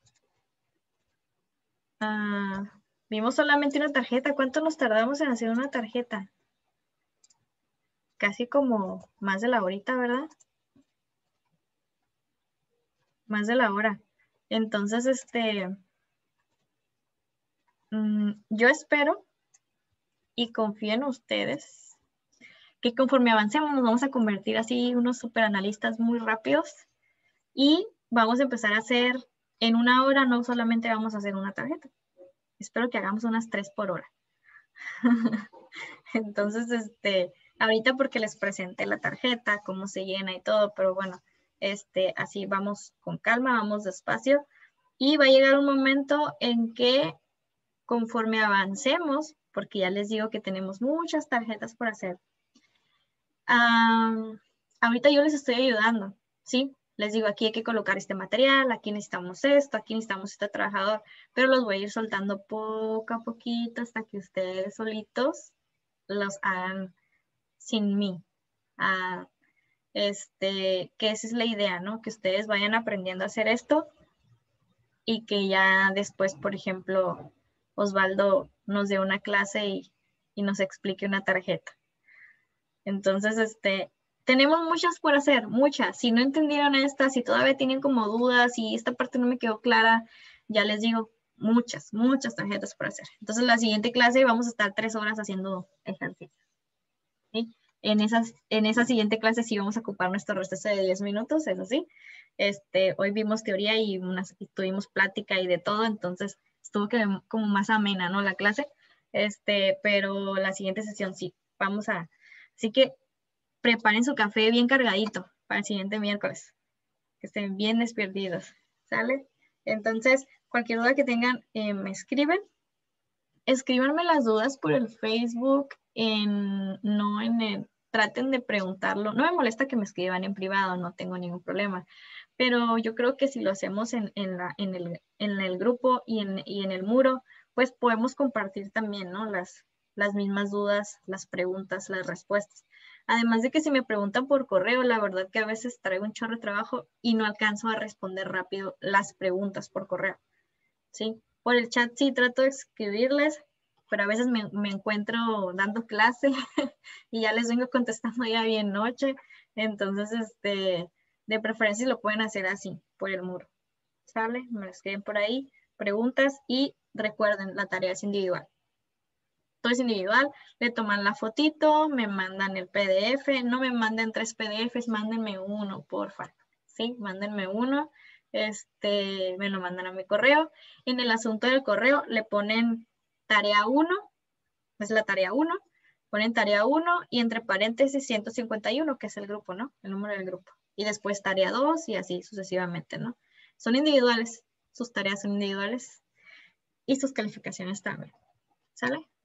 solamente una tarjeta. ¿Cuánto nos tardamos en hacer una tarjeta? Casi como más de la horita, ¿verdad? Más de la hora. Entonces, yo espero y confío en ustedes que conforme avancemos nos vamos a convertir así unos super analistas muy rápidos y vamos a empezar a hacer en una hora, no solamente vamos a hacer una tarjeta. Espero que hagamos unas 3 por hora. Entonces, ahorita porque les presenté la tarjeta, cómo se llena y todo, pero bueno, así vamos con calma, vamos despacio y va a llegar un momento en que conforme avancemos, porque ya les digo que tenemos muchas tarjetas por hacer, ahorita yo les estoy ayudando, ¿sí? Les digo, aquí hay que colocar este material, aquí necesitamos esto, aquí necesitamos este trabajador, pero los voy a ir soltando poco a poquito hasta que ustedes solitos los hagan sin mí. Que esa es la idea, ¿no? Que ustedes vayan aprendiendo a hacer esto y que ya después, por ejemplo, Osvaldo nos dé una clase y nos explique una tarjeta. Entonces, tenemos muchas por hacer, muchas. Si no entendieron esta, si todavía tienen como dudas, si esta parte no me quedó clara, ya les digo, muchas tarjetas por hacer. Entonces, la siguiente clase vamos a estar 3 horas haciendo ejercicio. ¿Sí? En esa siguiente clase sí vamos a ocupar nuestro receso de 10 minutos, eso sí. Hoy vimos teoría y tuvimos plática y de todo, entonces estuvo como más amena, ¿no? La clase. Pero la siguiente sesión sí, así que preparen su café bien cargadito para el siguiente miércoles. Que estén bien despiertidos, ¿sale? Entonces, cualquier duda que tengan, me escriben. Escríbanme las dudas por el Facebook, traten de preguntarlo. No me molesta que me escriban en privado, no tengo ningún problema. Pero yo creo que si lo hacemos en el grupo y en el muro, pues podemos compartir también, ¿no? Las mismas dudas, las preguntas, las respuestas. Además de que si me preguntan por correo, la verdad que a veces traigo un chorro de trabajo y no alcanzo a responder rápido las preguntas por correo, ¿sí? Por el chat sí trato de escribirles, pero a veces me encuentro dando clase y ya les vengo contestando ya bien noche. Entonces, de preferencia lo pueden hacer así, por el muro. ¿Sale? Me lo escriben por ahí, preguntas y recuerden, la tarea es individual. Todo es individual, le toman la fotito, me mandan el PDF, no me manden 3 PDFs, mándenme uno, porfa. ¿Sí? Mándenme uno, me lo mandan a mi correo. En el asunto del correo le ponen tarea 1, es la tarea 1, ponen tarea 1 y entre paréntesis 151, que es el grupo, ¿no? El número del grupo. Y después tarea 2 y así sucesivamente, ¿no? Son individuales, sus tareas son individuales y sus calificaciones también. ¿Sale?